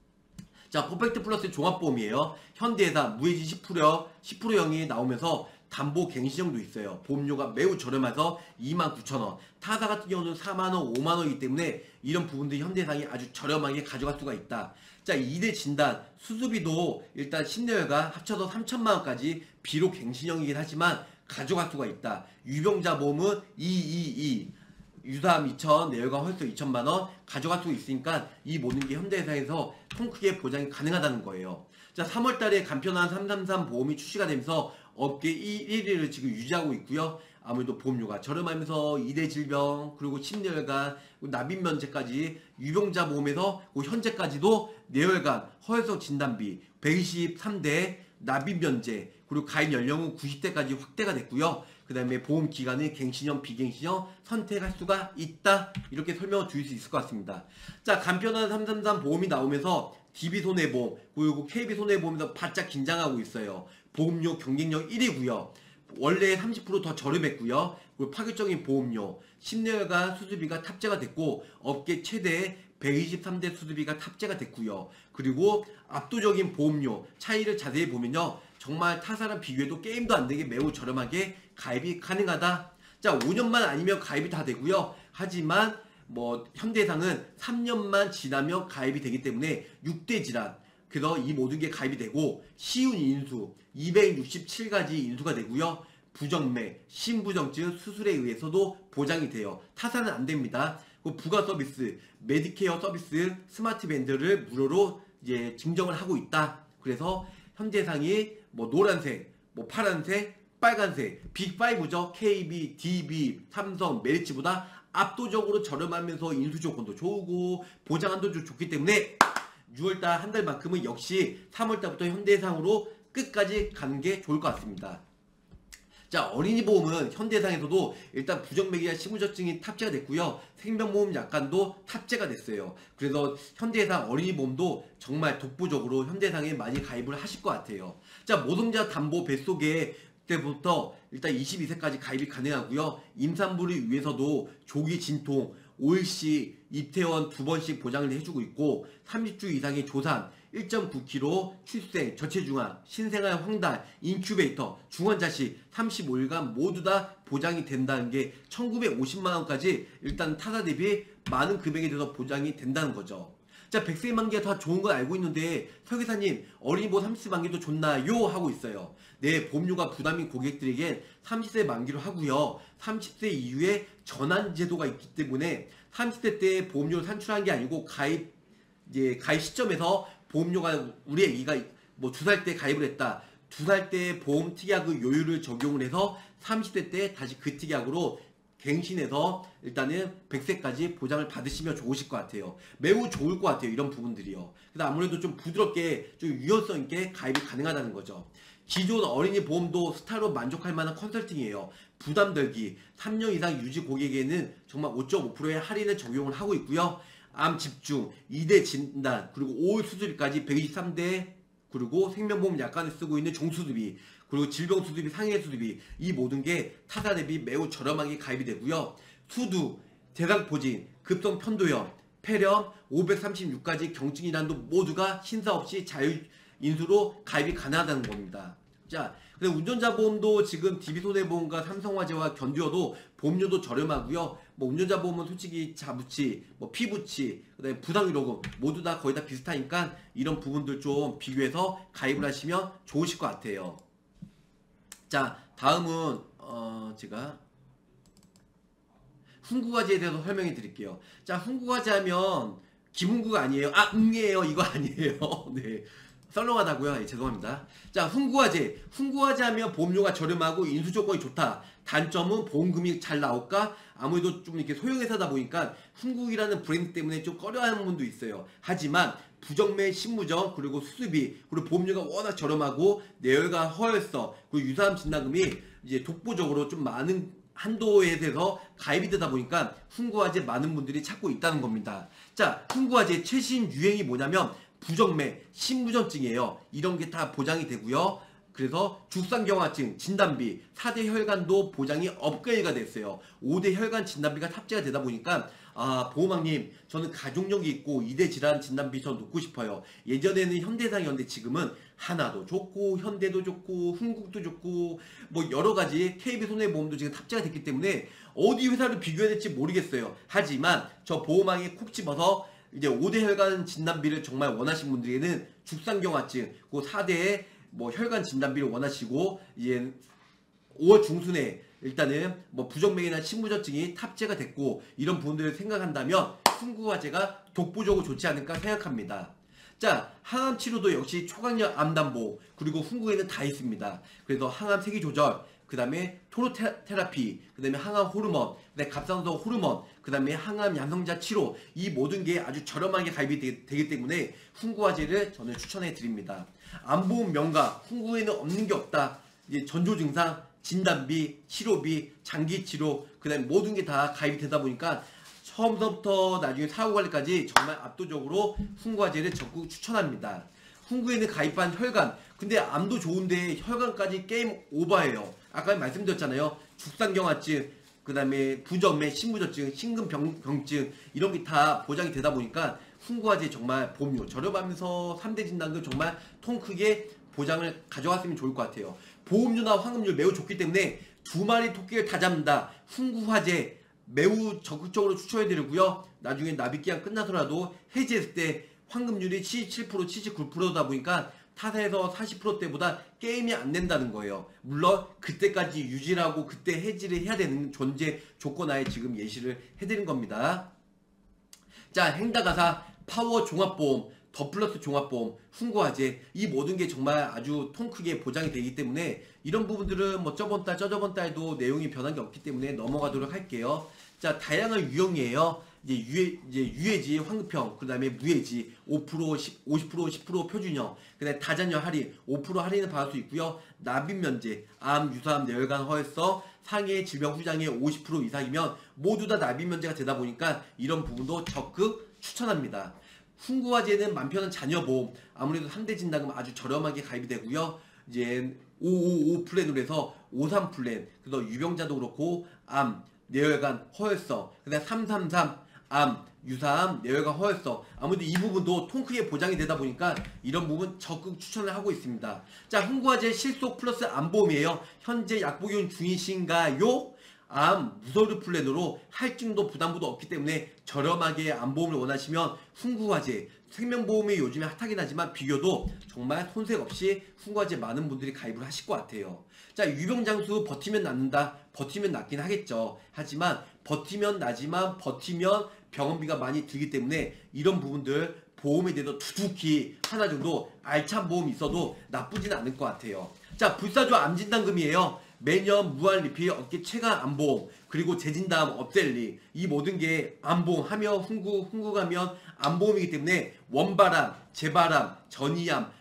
자, 퍼펙트 플러스 종합보험이에요. 현대해상 무해지 십 퍼센트, 십 퍼센트형이 나오면서 담보 갱신형도 있어요. 보험료가 매우 저렴해서 이만 구천 원. 타사 같은 경우는 사만 원, 오만 원이기 때문에 이런 부분들이 현대해상이 아주 저렴하게 가져갈 수가 있다. 자, 이대 진단, 수술비도 일단 심내혈관 합쳐서 삼천만 원까지 비록 갱신형이긴 하지만 가져갈 수가 있다. 유병자 보험은 이백이십이, 유사암 이천, 내혈관 혈소 이천만 원 가져갈 수 있으니까 이 모든 게 현대해상에서 통 크게 보장이 가능하다는 거예요. 자, 삼월 달에 간편한 삼삼삼 보험이 출시가 되면서 업계 일 위를 지금 유지하고 있고요. 아무래도 보험료가 저렴하면서 이대 질병, 그리고 심내혈관, 납입 면제까지 유병자 보험에서 현재까지도 뇌혈관, 허혈성 진단비 백이십삼 대 납입 면제, 그리고 가입 연령은 구십 대까지 확대가 됐고요. 그 다음에 보험 기간은 갱신형, 비갱신형 선택할 수가 있다. 이렇게 설명을 드릴 수 있을 것 같습니다. 자, 간편한 삼삼삼 보험이 나오면서 디비 손해보험, 그리고 케이비 손해보험에서 바짝 긴장하고 있어요. 보험료 경쟁력 일 위고요. 원래 삼십 퍼센트 더 저렴했고요. 그리고 파격적인 보험료, 심내혈관 수술비가 탑재가 됐고 업계 최대 백이십삼 대 수술비가 탑재가 됐고요. 그리고 압도적인 보험료 차이를 자세히 보면요. 정말 타사랑 비교해도 게임도 안 되게 매우 저렴하게 가입이 가능하다. 자, 오 년만 아니면 가입이 다 되고요. 하지만 뭐 현대해상은 삼 년만 지나면 가입이 되기 때문에 육 대 질환, 그래서 이 모든 게 가입이 되고 쉬운 인수 이백육십칠 가지 인수가 되고요. 부정맥, 심부정증 수술에 의해서도 보장이 돼요. 타사는 안 됩니다. 그 부가 서비스, 메디케어 서비스, 스마트 밴드를 무료로 이제 증정을 하고 있다. 그래서 현대해상이 뭐 노란색, 뭐 파란색, 빨간색, 빅오죠. 케이비, 디비, 삼성, 메리츠보다 압도적으로 저렴하면서 인수 조건도 좋고 보장한도 좋기 때문에 유월 달 한 달만큼은 역시 삼월 달부터 현대해상으로 끝까지 가는 게 좋을 것 같습니다. 자, 어린이 보험은 현대해상에서도 일단 부정맥이나 심부전증이 탑재가 됐고요. 생명보험 약관도 탑재가 됐어요. 그래서 현대해상 어린이 보험도 정말 독보적으로 현대해상에 많이 가입을 하실 것 같아요. 자, 노동자 담보 뱃속에 때부터 일단 이십이 세까지 가입이 가능하고요. 임산부를 위해서도 조기 진통, 오일씨, 입퇴원 두 번씩 보장을 해주고 있고 삼십 주 이상의 조산, 일 점 구 킬로그램 출생, 저체중아, 신생아 황달, 인큐베이터, 중환자실 삼십오 일간 모두 다 보장이 된다는 게 천구백오십만 원까지 일단 타사 대비 많은 금액에 대해서 보장이 된다는 거죠. 자, 백 세 만기가 다 좋은 걸 알고 있는데 설계사님 어린이보험 삼십 세 만기도 좋나요? 하고 있어요. 네, 보험료가 부담인 고객들에겐 삼십 세 만기로 하고요. 삼십 세 이후에 전환 제도가 있기 때문에 삼십 세 때 보험료를 산출한 게 아니고 가입 이제 가입 시점에서 보험료가 우리 애기가 뭐 두 살 때 가입을 했다. 두 살 때 보험 특약의 요율을 적용을 해서 삼십 세 때 다시 그 특약으로 갱신해서 일단은 백 세까지 보장을 받으시면 좋으실 것 같아요. 매우 좋을 것 같아요. 이런 부분들이요. 그래서 아무래도 좀 부드럽게 좀 유연성 있게 가입이 가능하다는 거죠. 기존 어린이 보험도 스타로 만족할 만한 컨설팅이에요. 부담덜기 삼 년 이상 유지 고객에게는 정말 오 점 오 퍼센트의 할인을 적용을 하고 있고요. 암 집중, 이 대 진단, 그리고 오 일 수술비까지 백이십삼 대, 그리고 생명보험 약관을 쓰고 있는 종수술비, 그리고 질병수술비, 상해수술비, 이 모든 게 타사 대비 매우 저렴하게 가입이 되고요. 수두, 대상포진, 급성 편도염, 폐렴, 오백삼십육까지 경증이란도 모두가 심사 없이 자유인수로 가입이 가능하다는 겁니다. 자, 근데 운전자 보험도 지금 디비손해보험과 삼성화재와 견듀어도 보험료도 저렴하고요. 뭐 운전자 보험은 솔직히 자부치, 뭐 피부치, 그다음에 부상의료금 모두 다 거의 다 비슷하니까 이런 부분들 좀 비교해서 가입을 하시면 좋으실 것 같아요. 자, 다음은 어 제가 훈구과제에 대해서 설명해 드릴게요. 자, 훈구과제 하면 김훈구가 아니에요. 아, 응이에요. 이거 아니에요. 네. 썰렁하다고요? 예, 죄송합니다. 자, 훈구화재. 훈구화재 하면 보험료가 저렴하고 인수 조건이 좋다. 단점은 보험금이 잘 나올까? 아무래도 좀 이렇게 소형회사다 보니까 훈구이라는 브랜드 때문에 좀 꺼려하는 분도 있어요. 하지만 부정매 신무정, 그리고 수수비, 그리고 보험료가 워낙 저렴하고 내열과 허혈성, 그리고 유사암 진단금이 이제 독보적으로 좀 많은 한도에 대해서 가입이 되다 보니까 훈구화재 많은 분들이 찾고 있다는 겁니다. 자, 훈구화재 최신 유행이 뭐냐면 부정매, 신무전증이에요. 이런 게 다 보장이 되고요. 그래서 죽상경화증, 진단비, 사 대 혈관도 보장이 업그레이드가 됐어요. 오 대 혈관 진단비가 탑재가 되다 보니까 아, 보호망님, 저는 가족력이 있고 이 대 질환 진단비 저 놓고 싶어요. 예전에는 현대상이었는데 지금은 하나도 좋고 현대도 좋고 흥국도 좋고 뭐 여러가지 케이비손해보험도 지금 탑재가 됐기 때문에 어디 회사를 비교해야 될지 모르겠어요. 하지만 저 보호망에 콕 집어서 이제 오 대 혈관 진단비를 정말 원하신 분들에게는 죽상경화증, 그 사 대의 뭐 혈관 진단비를 원하시고 이제 오월 중순에 일단은 뭐 부정맥이나 신무전증이 탑재가 됐고 이런 부분들을 생각한다면 훈구화재가 독보적으로 좋지 않을까 생각합니다. 자, 항암 치료도 역시 초강력 암담보, 그리고 훈구에는 다 있습니다. 그래서 항암 세기 조절, 그 다음에 토로테라피, 그 다음에 항암 호르몬, 그 다음에 갑상선 호르몬, 그 다음에 항암 양성자 치료, 이 모든 게 아주 저렴하게 가입이 되, 되기 때문에 훈구화재를 저는 추천해 드립니다. 암보험 명가, 훈구에는 없는 게 없다. 이제 전조 증상, 진단비, 치료비, 장기 치료, 그 다음에 모든 게 다 가입이 되다 보니까 처음부터 나중에 사후관리까지 정말 압도적으로 훈구화재를 적극 추천합니다. 훈구에는 가입한 혈관, 근데 암도 좋은데 혈관까지 게임 오버예요. 아까 말씀드렸잖아요. 죽상경화증, 그 다음에 부정맥, 신무전증, 심근병증 이런 게 다 보장이 되다 보니까 훈구화재 정말 보험료 저렴하면서 삼 대 진단금 정말 통 크게 보장을 가져갔으면 좋을 것 같아요. 보험료나 환급률 매우 좋기 때문에 두 마리 토끼를 다 잡는다. 훈구화재 매우 적극적으로 추천해드리고요. 나중에 납입기한 끝나서라도 해지했을 때 환급률이 칠십칠 퍼센트, 칠십구 퍼센트다 보니까 타사에서 사십 퍼센트대보다 게임이 안 된다는 거예요. 물론 그때까지 유지를 하고 그때 해지를 해야 되는 존재 조건하에 지금 예시를 해드린 겁니다. 자, 행다가사, 파워 종합보험, 더 플러스 종합보험, 훈구화재 이 모든 게 정말 아주 통 크게 보장이 되기 때문에 이런 부분들은 뭐 저번 달, 저저번 달도 내용이 변한 게 없기 때문에 넘어가도록 할게요. 자, 다양한 유형이에요. 이제 유해, 이제 유해지, 환급형, 그 다음에 무해지, 오 퍼센트, 오십 퍼센트, 십 퍼센트 표준형, 그 다음에 다자녀 할인, 오 퍼센트 할인을 받을 수 있고요. 납입면제, 암, 유사암, 뇌혈관, 허혈성, 상해 질병 후장의 오십 퍼센트 이상이면 모두 다 납입면제가 되다 보니까 이런 부분도 적극 추천합니다. 훈구화재는 맘 편한 자녀보험, 아무래도 삼 대 진단금 아주 저렴하게 가입이 되고요. 이제 오오오 플랜으로 해서 오십삼 플랜, 그래서 유병자도 그렇고 암, 뇌혈관, 허혈성, 그 다음에 삼삼삼, 암, 유사암, 뇌혈관, 허혈성 아무래도 이 부분도 통 크게 보장이 되다 보니까 이런 부분 적극 추천을 하고 있습니다. 자, 훈구화재 실속 플러스 암보험이에요. 현재 약복용 중이신가요? 암, 무서류 플랜으로 할증도 부담도 없기 때문에 저렴하게 암보험을 원하시면 훈구화재, 생명보험이 요즘에 핫하긴 하지만 비교도 정말 손색 없이 훈구화재 많은 분들이 가입을 하실 것 같아요. 자, 유병장수 버티면 낫는다. 버티면 낫긴 하겠죠. 하지만 버티면 나지만 버티면 병원비가 많이 들기 때문에 이런 부분들 보험에 대해서 두둑히 하나 정도 알찬 보험이 있어도 나쁘진 않을 것 같아요. 자, 불사조 암진단금이에요. 매년 무한리필 어깨 체감 암보험, 그리고 재진담 업셀리 이 모든 게 암보험 하며 훈구, 훈구 가면 암보험이기 때문에 원바람, 재바람, 전이암,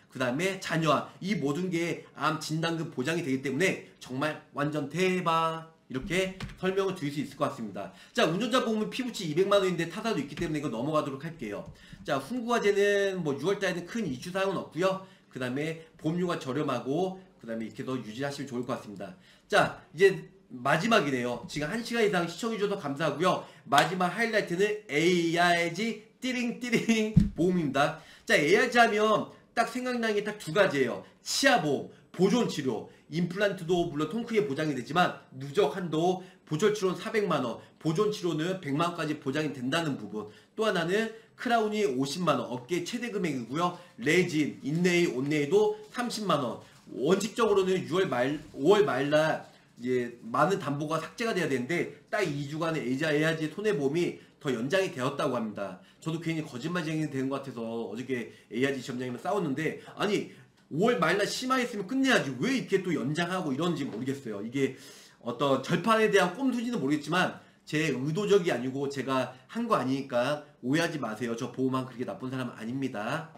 그 다음에 자녀암, 이 모든 게 암 진단금 보장이 되기 때문에 정말 완전 대박, 이렇게 설명을 드릴 수 있을 것 같습니다. 자, 운전자 보험은 피부치 이백만 원인데 타사도 있기 때문에 이거 넘어가도록 할게요. 자, 훈구화재는 뭐 유월 달에는 큰 이슈 사항은 없고요. 그 다음에 보험료가 저렴하고 그 다음에 이렇게 더 유지하시면 좋을 것 같습니다. 자, 이제 마지막이네요. 지금 한 시간 이상 시청해주셔서 감사하고요. 마지막 하이라이트는 에이아이지 띠링띠링 보험입니다. 자, 에이아이지 하면 딱 생각나는 게 딱 두 가지예요. 치아보험, 보존치료, 임플란트도 물론 통크에 보장이 되지만 누적 한도, 보철치료는 사백만 원, 보존치료는 백만 원까지 보장이 된다는 부분. 또 하나는 크라운이 오십만 원, 업계 최대 금액이고요. 레진, 인네이, 온네이도 삼십만 원. 원칙적으로는 유월 말, 오월 말날 이제 많은 담보가 삭제가 돼야 되는데 딱 이 주간에 에이아이지 손해보험이 더 연장이 되었다고 합니다. 저도 괜히 거짓말쟁이 되는 것 같아서 어저께 에이아이지 지점장님과 싸웠는데, 아니 오월 말날 심화했으면 끝내야지 왜 이렇게 또 연장하고 이런지 모르겠어요. 이게 어떤 절판에 대한 꼼수지는 모르겠지만 제 의도적이 아니고 제가 한 거 아니니까 오해하지 마세요. 저 보험한 그렇게 나쁜 사람 아닙니다.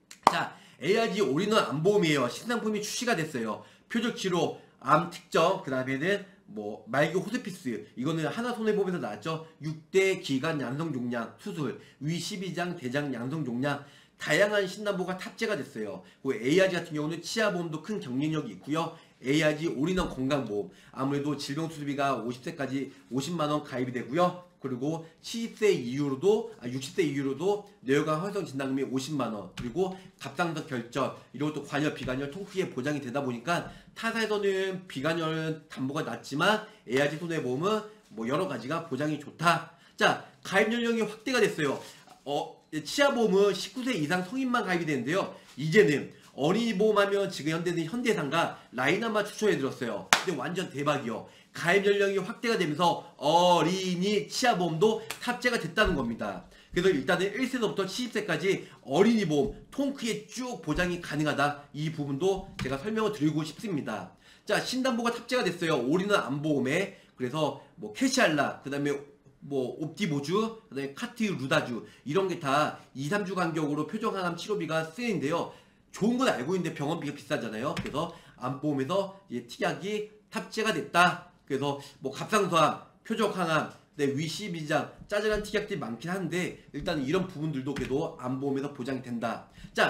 자, 에이아이지 올인원 암보험이에요. 신상품이 출시가 됐어요. 표적치료, 암 특정, 그 다음에는 뭐 말기 호스피스, 이거는 하나손해보험에서 나왔죠. 육 대 기관 양성 종양 수술, 위 십이 장 대장 양성 종양, 다양한 신담보가 탑재가 됐어요. 그리고 에이아이지 같은 경우는 치아보험도 큰 경쟁력이 있고요. 에이아이지 올인원 건강보험, 아무래도 질병수술비가 오십 세까지 오십만 원 가입이 되고요. 그리고 칠십 세 이후로도, 아, 육십 세 이후로도 뇌혈관 활성 진단금이 오십만 원, 그리고 갑상선 결절, 이런 것도 관여 비관여 통크에 보장이 되다 보니까 타사에서는 비관여는 담보가 낮지만 에이아이지 손해보험은 뭐 여러 가지가 보장이 좋다. 자, 가입 연령이 확대가 됐어요. 어, 치아보험은 십구 세 이상 성인만 가입이 되는데요. 이제는 어린이 보험하면 지금 현대는 현대상가 라인업만 추천해드렸어요. 근데 완전 대박이요. 가입 연령이 확대가 되면서 어린이 치아보험도 탑재가 됐다는 겁니다. 그래서 일단은 일 세부터 칠십 세까지 어린이 보험 통크에 쭉 보장이 가능하다. 이 부분도 제가 설명을 드리고 싶습니다. 자, 신담보가 탑재가 됐어요. 올인원 암보험에. 그래서 뭐 캐시알라, 그 다음에 뭐 옵티보주, 그 다음에 카트 루다주, 이런 게 다 이, 삼 주 간격으로 표정항암 치료비가 쓰이는데요. 좋은 건 알고 있는데 병원비가 비싸잖아요. 그래서 암보험에서 이제 특약이 탑재가 됐다. 그래서 뭐 갑상선암, 표적항암, 네, 위 십이 장 짜잘한 특약들이 많긴 한데 일단 이런 부분들도 그래도 암보험에서 보장이 된다. 자,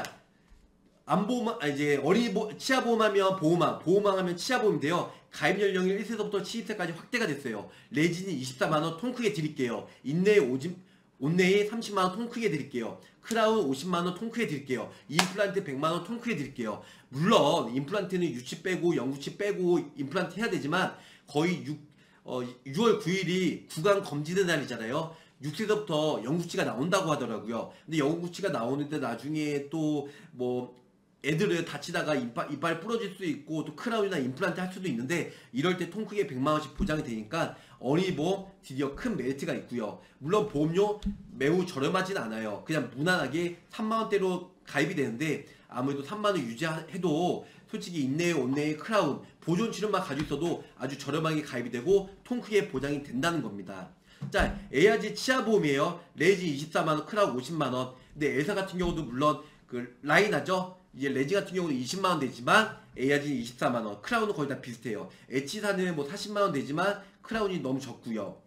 암보험, 아, 이제 어린이 보, 치아보험하면 보험왕, 보험왕하면 치아보험인데요. 가입 연령이 일 세부터 칠십 세까지 확대가 됐어요. 레진이 이십사만 원 통크게 드릴게요. 인내에 오진, 온내에 삼십만 원 통크게 드릴게요. 크라운 오십만 원 통크해 드릴게요. 임플란트 백만 원 통크해 드릴게요. 물론 임플란트는 유치 빼고 영구치 빼고 임플란트 해야 되지만 거의 육, 어, 유월 구일이 구강 검진의 날이잖아요. 육 세부터 영구치가 나온다고 하더라고요. 근데 영구치가 나오는데 나중에 또 뭐 애들을 다치다가 이빨, 이빨 부러질 수 있고 또 크라운이나 임플란트 할 수도 있는데 이럴 때 통크에 백만 원씩 보장이 되니까 어린이보험 드디어 큰 메리트가 있고요. 물론 보험료 매우 저렴하진 않아요. 그냥 무난하게 삼만 원대로 가입이 되는데 아무래도 삼만 원 유지해도 솔직히 인내에 온내에 크라운 보존 치료만 가지고 있어도 아주 저렴하게 가입이 되고 통크에 보장이 된다는 겁니다. 자, 에이아이지 치아보험이에요. 레진 이십사만 원, 크라운 오십만 원. 근데 엘사 같은 경우도 물론 그 라인하죠. 이제 레지 같은 경우는 이십만 원 되지만 에이아이지는 이십사만 원, 크라운은 거의 다 비슷해요. 에치사는 뭐 사십만 원 되지만 크라운이 너무 적고요.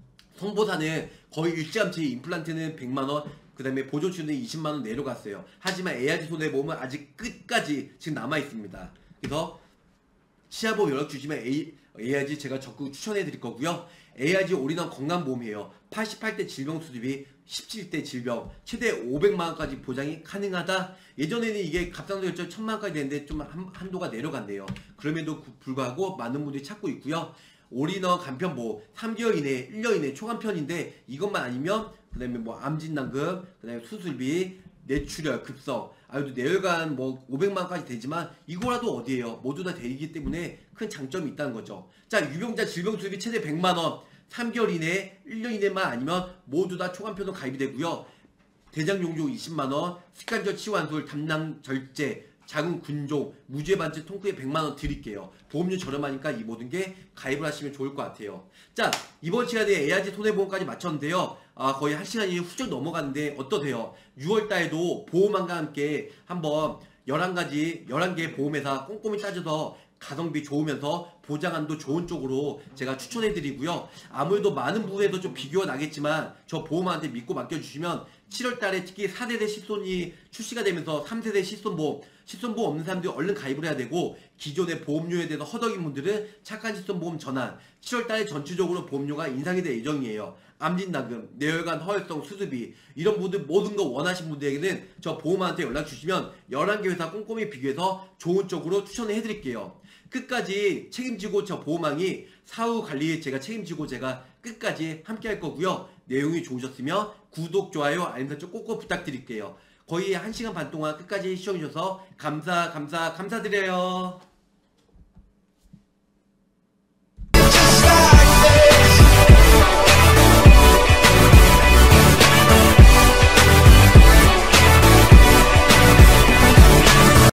성보사는 거의 일찌감치 임플란트는 백만 원, 그 다음에 보조치료는 이십만 원 내려갔어요. 하지만 에이아이지 손해보험은 아직 끝까지 지금 남아있습니다. 그래서 치아보험 연락 주시면 에이아이지 제가 적극 추천해 드릴 거고요. 에이아이지 올인원 건강보험이에요. 팔십팔 대 질병수술비, 십칠 대 질병, 최대 오백만 원까지 보장이 가능하다. 예전에는 이게 갑상선 결절 천만 원까지 되는데 좀 한, 한도가 내려갔네요. 그럼에도 불구하고 많은 분들이 찾고 있고요. 올인원 간편보험 삼 개월 이내, 일 년 이내 초간편인데 이것만 아니면 그 다음에 뭐 암진단금, 그 다음에 수술비, 뇌출혈, 급성, 아유도 뇌혈관 뭐 오백만 원까지 되지만 이거라도 어디에요? 모두 다 되기 때문에 큰 장점이 있다는 거죠. 자, 유병자 질병수술비 최대 백만 원, 삼 개월 이내, 일 년 이내만 아니면 모두 다 초간편으로 가입이 되고요. 대장용조 이십만 원, 습관절 치유환술, 담낭 절제, 자궁 군종, 무죄 반지 통크에 백만 원 드릴게요. 보험료 저렴하니까 이 모든 게 가입을 하시면 좋을 것 같아요. 자, 이번 시간에 에이아이지 손해보험까지 마쳤는데요. 아, 거의 한 시간이 훌쩍 넘어갔는데 어떠세요? 유월 달에도 보험왕과 함께 한번 열한 가지, 열한 개의 보험회사 꼼꼼히 따져서 가성비 좋으면서 보장안도 좋은 쪽으로 제가 추천해드리고요. 아무래도 많은 부분에도 좀 비교가 나겠지만 저 보험한테 믿고 맡겨주시면 칠월 달에 특히 사 세대 실손이 출시가 되면서 삼 세대 실손보험, 실손보험 없는 사람들이 얼른 가입을 해야 되고 기존의 보험료에 대해서 허덕인 분들은 착한 실손보험 전환, 칠월 달에 전체적으로 보험료가 인상이 될 예정이에요. 암진단금, 뇌혈관 허혈성 수술비 이런 분들 모든 거 원하신 분들에게는 저 보험한테 연락 주시면 열한 개 회사 꼼꼼히 비교해서 좋은 쪽으로 추천을 해드릴게요. 끝까지 책임지고 저 보험왕이 사후 관리 제가 책임지고 제가 끝까지 함께 할 거고요. 내용이 좋으셨으면 구독, 좋아요, 알림 설정 꼭꼭 부탁드릴게요. 거의 한 시간 반 동안 끝까지 시청해주셔서 감사, 감사, 감사드려요.